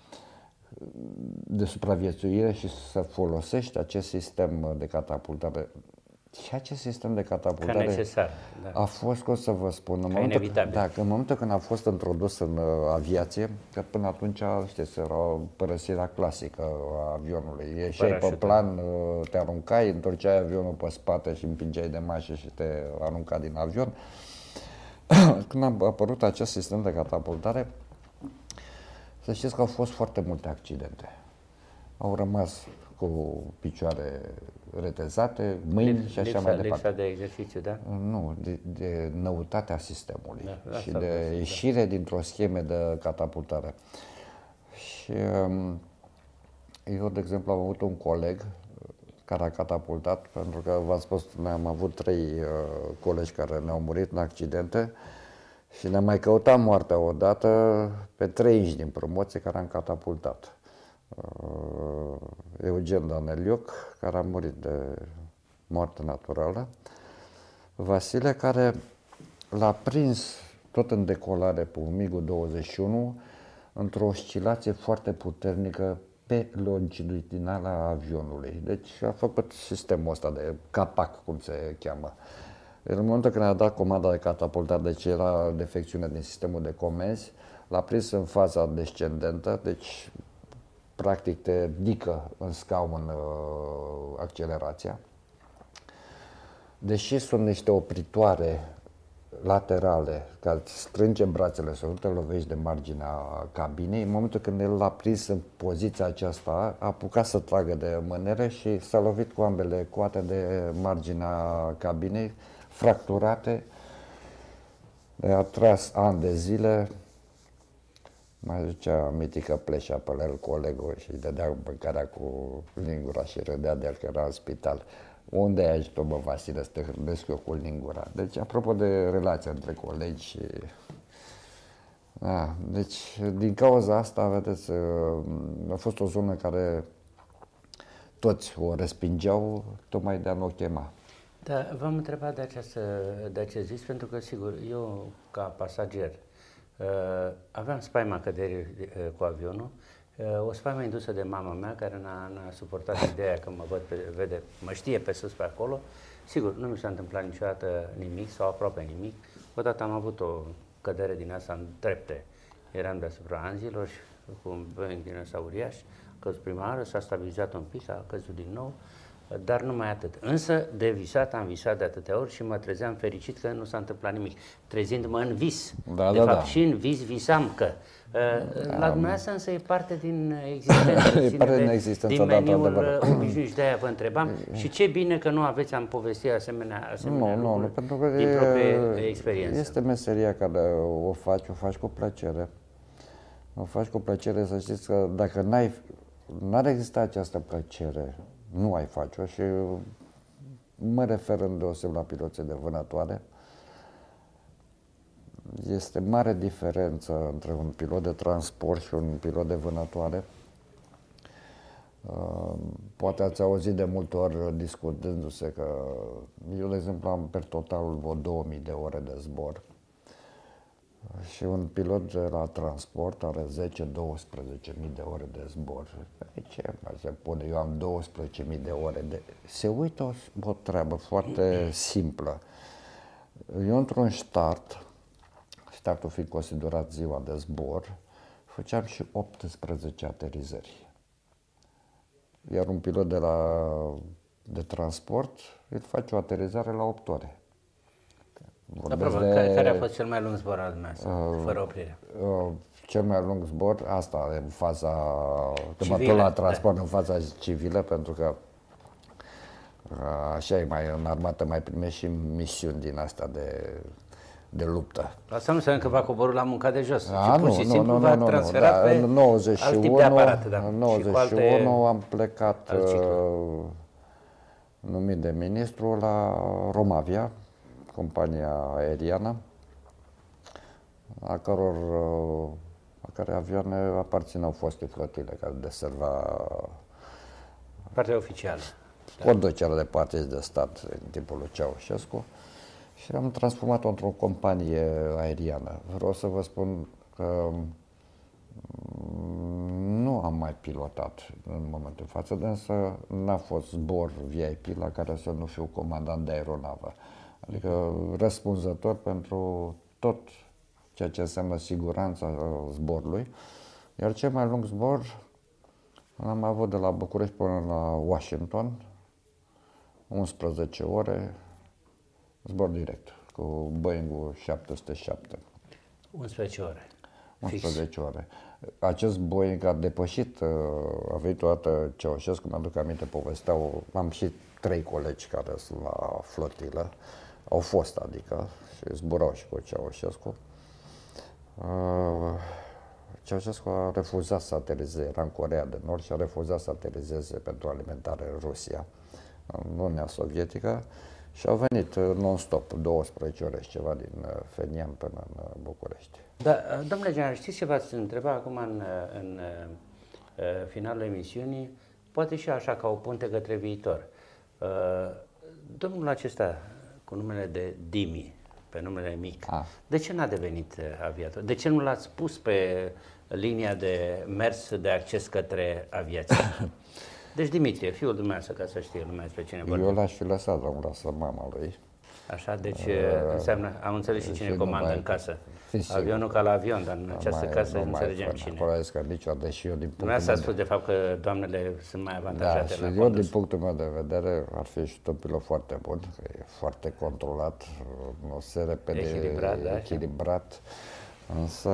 B: de supraviețuire și să folosești acest sistem de catapultare. Și acest sistem de catapultare
A: necesar,
B: a fost, cum să vă spun, în momentul când a fost introdus în aviație, că până atunci, știți, era părăsirea clasică a avionului. Ieșeai pe plan, te aruncai, întorceai avionul pe spate și împingeai de mașă și te arunca din avion. Când a apărut acest sistem de catapultare, să știți că au fost foarte multe accidente. Au rămas cu picioare retezate, mâini și așa mai departe.
A: Lipsa de exercițiu, da?
B: Nu, de năutatea sistemului și de ieșire dintr-o scheme de catapultare. Și eu, de exemplu, am avut un coleg care a catapultat, pentru că v-am spus, noi am avut 3 colegi care ne-au murit în accidente și ne-am mai căutat moartea odată pe 3 inși din promoție care am catapultat. Eugen Daneliuc, care a murit de moarte naturală, Vasile, care l-a prins tot în decolare pe un MiG-21 într-o oscilație foarte puternică pe longitudinala avionului. Deci a făcut sistemul ăsta de capac, cum se cheamă. În momentul când a dat comanda de catapultare, deci era defecțiune din sistemul de comenzi, l-a prins în faza descendentă, deci practic te ridică în scaun accelerația. Deși sunt niște opritoare laterale care îți strânge brațele să nu te lovești de marginea cabinei, în momentul când el l-a prins în poziția aceasta, a apucat să tragă de mânere și s-a lovit cu ambele coate de marginea cabinei, fracturate, a tras ani de zile. Mai zicea mitică pleșea pe el colegul și îi dădea mâncarea cu lingura și râdea de el că era în spital. Unde ai aici, bă, Vasile, să te hrănesc eu cu lingura? Deci, apropo de relația între colegi și... deci, din cauza asta, vedeți, a fost o zonă care toți o respingeau, tocmai de a nu o chema.
A: Da, v-am întrebat de acest vis, pentru că, sigur, eu, ca pasager, aveam spaima căderii cu avionul, o spaimă indusă de mama mea, care n-a suportat ideea că mă știe pe sus pe acolo. Sigur, nu mi s-a întâmplat niciodată nimic sau aproape nimic. Odată am avut o cădere din asta în trepte. Eram deasupra anzilor și cu un Boeing din ăsta uriaș, a căzut prima oară, s-a stabilizat un pic, a căzut din nou, dar numai atât. Însă, de visat, am visat de atâtea ori și mă trezeam fericit că nu s-a întâmpplat nimic, trezindu-mă în vis. De fapt, și în vis visam că. La dumneavoastră însă e parte din existență,
B: e parte din existența,
A: din meniul obișnuit, de aia vă întrebam. Și ce bine că nu aveți, am povestit asemenea
B: nu, pentru că
A: din proprie experiență.
B: Este meseria care o faci cu plăcere. O faci cu plăcere, să știți că dacă n-ar exista această plăcere, nu ai face-o. Și mă refer îndeoseb la piloții de vânătoare. Este mare diferență între un pilot de transport și un pilot de vânătoare. Poate ați auzit de multe ori discutându-se că eu, de exemplu, am per total vreo 2000 de ore de zbor. Și un pilot de la transport are 10-12.000 de ore de zbor. Ce mai se pune? Eu am 12.000 de ore de... Se uită o treabă foarte simplă. Eu într-un startul fiind considerat ziua de zbor, făceam și 18 aterizări. Iar un pilot de transport, îl face o aterizare la 8 ore.
A: Care a fost cel mai lung zbor al dumneavoastră, fără oprire?
B: Cel mai lung zbor, asta în faza,
A: civilă,
B: la transport, în faza civilă, pentru că așa e mai în armată, mai primești și misiuni din asta de luptă.
A: Asta nu înseamnă că v-a coborât la munca de jos, ci pur
B: Nu,
A: și simplu v-a transferat pe
B: în 91,
A: alt tip de aparate. Da.
B: În 91 am plecat numit de ministru la Romavia, compania aeriană, a care avioane aparțineau foste flotile care deserva
A: partea oficială.
B: conducerea de partid de stat în timpul lui Ceaușescu și am transformat-o într-o companie aeriană. Vreau să vă spun că nu am mai pilotat în momentul de față, însă n-a fost zbor VIP la care să nu fiu comandant de aeronavă. Adică răspunzător pentru tot ceea ce înseamnă siguranța zborului. Iar cel mai lung zbor l-am avut de la București până la Washington, 11 ore, zbor direct, cu Boeing-ul 707.
A: 11 ore.
B: 11 ore. Acest Boeing a depășit, a venit o dată Ceaușescu, mi-aduc aminte, povesteau, am și 3 colegi care sunt la flotilă, au fost, adică, și zburau și cu Ceaușescu. Ceaușescu a refuzat să aterizeze, era în Coreea de Nord și a refuzat să aterizeze pentru alimentare în Rusia, în Uniunea Sovietică, și au venit non-stop, 12 ore și ceva din Fenian până în București.
A: Da, domnule general, știți ce v-ați întreba acum în finalul emisiunii? Poate și așa, ca o punte către viitor. Domnul acesta, cu numele de Dimi, pe numele mic, de ce n-a devenit aviator? De ce nu l-ați pus pe linia de mers de acces către aviație? Deci Dimitrie, fiul dumneavoastră, ca să știe lumea despre cine vorbim.
B: Eu l-aș fi lăsat, l-am lăsat mama lui.
A: Așa, deci înseamnă, am înțeles și cine comandă în casă. Avionul ca la avion, dar în această casă înțelegem cine.
B: Acolo că niciodată și eu din punctul
A: meu. Dumneavoastră a spus de fapt că doamnele sunt mai avantajate la condus.
B: Eu din punctul meu de vedere ar fi și un pilot foarte bun, că e foarte controlat, nu se repede, echilibrat. Însă,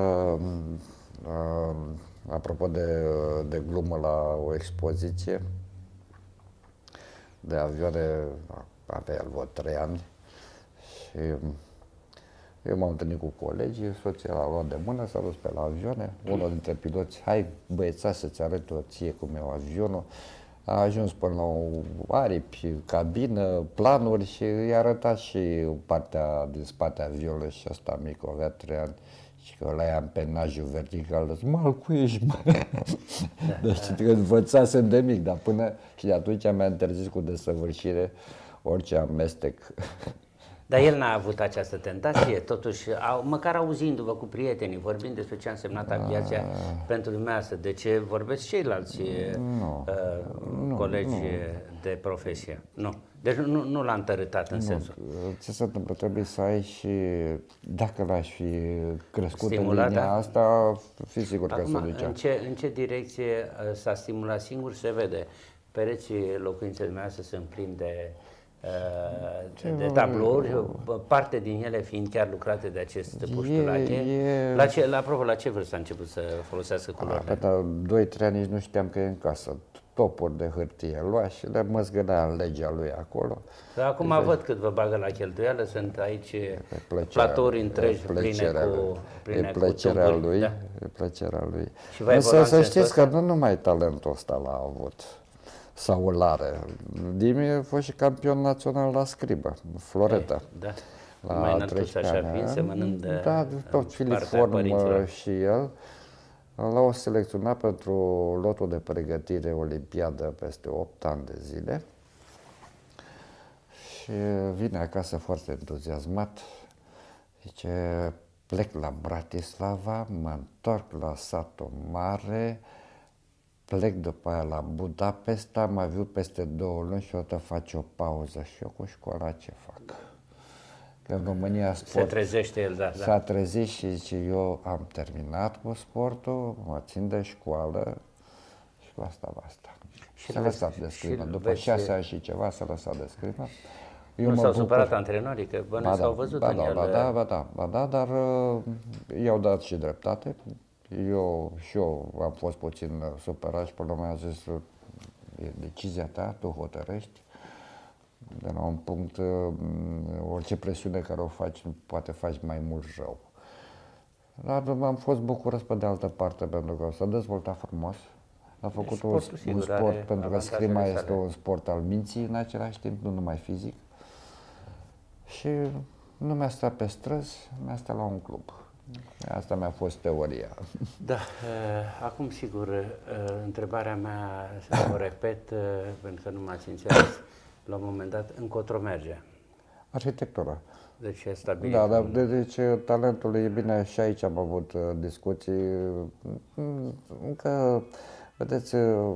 B: apropo de glumă la o expoziție de avioane, avea vreo 3 ani și eu m-am întâlnit cu colegii, soția l-a luat de mână, s-a dus pe la avioane, unul dintre piloți, hai băieța să-ți arăt o ție cum e avionul, a ajuns până la o aripi, cabină, planuri și i-a arătat și partea din spate a avionului și ăsta mic, avea 3 ani. Și că ăla e ampenajul vertical, zic, mă, cu ești, mă. Deci învățasem de mic, dar până și de atunci mi-a interzis cu desăvârșire orice amestec.
A: Dar el n-a avut această tentație, totuși, măcar auzindu-vă cu prietenii, vorbind despre ce a însemnat aviația pentru dumneavoastră, de ce vorbesc ceilalți colegi de profesie? Nu. Deci nu l-a întărâtat în sensul.
B: Ce se întâmplă? Trebuie să ai și, dacă l-aș fi crescut în linia asta, fi sigur că se ducea.
A: În ce direcție s-a stimulat singur, se vede. Pereții locuinței dumneavoastră sunt plini de tablouri, parte din ele fiind chiar lucrate de acest puștulache. Apropo, la ce vârstă a început să folosească culorile?
B: 2-3 ani nici nu știam că e în casă. Topuri de hârtie lua și le măzgănea în legea lui acolo.
A: Dar acum văd cât vă bagă la cheltuială, sunt aici platouri întregi pline cu
B: plăcerea lui. Da? E plăcerea lui. Însă să știți că nu numai talentul ăsta l-a avut sau îl are. Dimi a fost și campion național la scribă, Floreta.
A: Da. Mai înălțuți așa fiind, semănând
B: da, tot filiform și el. L-au selecționat pentru lotul de pregătire olimpiadă peste 8 ani de zile și vine acasă foarte entuziasmat. Zice, plec la Bratislava, mă întorc la satul mare, plec după aia la Budapesta, mai viu peste 2 luni și o să fac o pauză. Și eu cu școala ce fac? Că în România sport...
A: Se trezește el, da.
B: S-a trezit și zice, eu am terminat cu sportul, mă țin de școală și cu asta basta. Și s-a lăsat de scrimă. După 6 ani și ceva s-a lăsat de scrimă.
A: Nu s-au supărat antrenorii, că bănuiesc s-au văzut în el.
B: Da, dar i-au dat și dreptate. Eu am fost puțin supărat și până la urmă a zis, e decizia ta, tu hotărăști. De la un punct, orice presiune care o faci, poate faci mai mult rău. Dar am fost bucuros pe de altă parte, pentru că s-a dezvoltat frumos. A făcut un sport, pentru că scrima este un sport al minții în același timp, nu numai fizic. Și nu mi-a stat pe străzi, mi-a stat la un club. Asta mi-a fost teoria.
A: Da, acum sigur, întrebarea mea, o repet, pentru că nu m-ați înțeles, la un moment dat, încotro merge.
B: Arhitectura.
A: Deci e stabilit.
B: Da, dar deci talentul e bine, și aici am avut discuții. Încă, vedeți,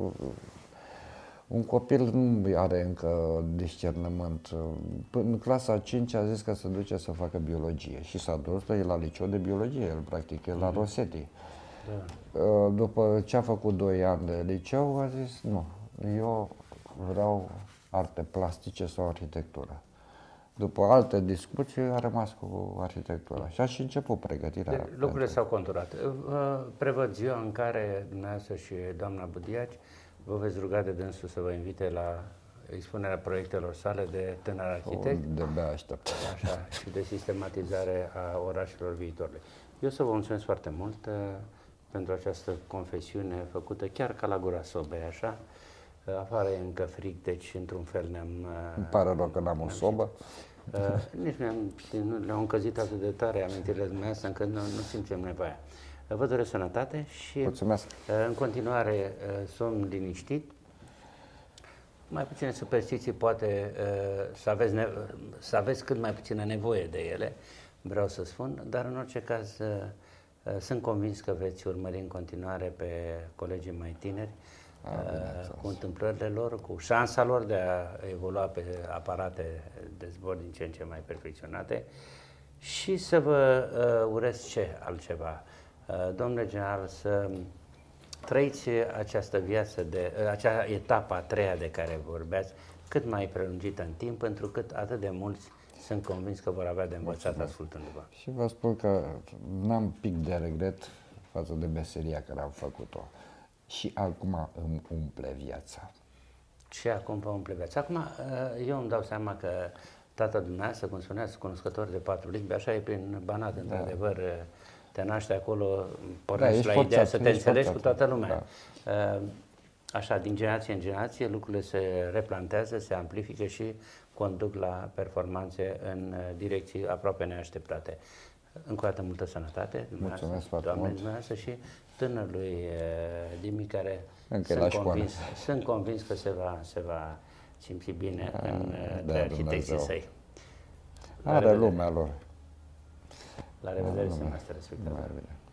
B: un copil nu are încă discernământ. În clasa 5 a zis că se duce să facă biologie și s-a dus la liceu de biologie, el practic, la Rosetti. Da. După ce a făcut 2 ani de liceu, a zis, nu, eu vreau arte plastice sau arhitectură. După alte discuții a rămas cu arhitectura și a și început pregătirea.
A: Lucrurile s-au conturat. Prevăd ziua în care dumneavoastră și doamna Budiaci vă veți ruga de dânsul să vă invite la expunerea proiectelor sale de tânăr arhitect.
B: De-abia aștept.
A: Așa, și de sistematizare a orașelor viitorului. Eu să vă mulțumesc foarte mult pentru această confesiune făcută chiar ca la gura sobei, așa. Afară e încă frig, deci într-un fel ne-am...
B: Îmi pare rău că n-am o sobă.
A: Nici ne-au încălzit atât de tare amintirile dumneavoastră încât nu simțim nevoia. Vă doresc sănătate și
B: mulțumesc.
A: În continuare somn liniștit. Mai puține superstiții, poate să aveți cât mai puțină nevoie de ele, vreau să spun, dar în orice caz sunt convins că veți urmări în continuare pe colegii mai tineri cu întâmplările lor, cu șansa lor de a evolua pe aparate de zbor din ce în ce mai perfecționate și să vă urez ce altceva. Domnule general, să trăiți această viață, acea etapă a 3-a de care vorbeați, cât mai prelungită în timp, pentru că atât de mulți sunt convins că vor avea de învățat ascultându-vă.
B: Și vă spun că n-am pic de regret față de meseria care am făcut-o. Și acum îmi umple viața.
A: Și acum vă umple viața. Acum, eu îmi dau seama că tatăl dumneavoastră, cum spuneați, cunoscător de 4 limbi, așa e prin Banat, într-adevăr, te naște acolo, pornești la ideea să te înțelegi cu toată lumea. Da. Așa, din generație în generație, lucrurile se replantează, se amplifică și conduc la performanțe în direcții aproape neașteptate. Încă o dată multă sănătate,
B: mulțumesc foarte mult.
A: Și tânărului Dimi, care sunt convins că se va simți bine între arhitecții săi.
B: Are lumea lor.
A: La revedere, să mă respectăm.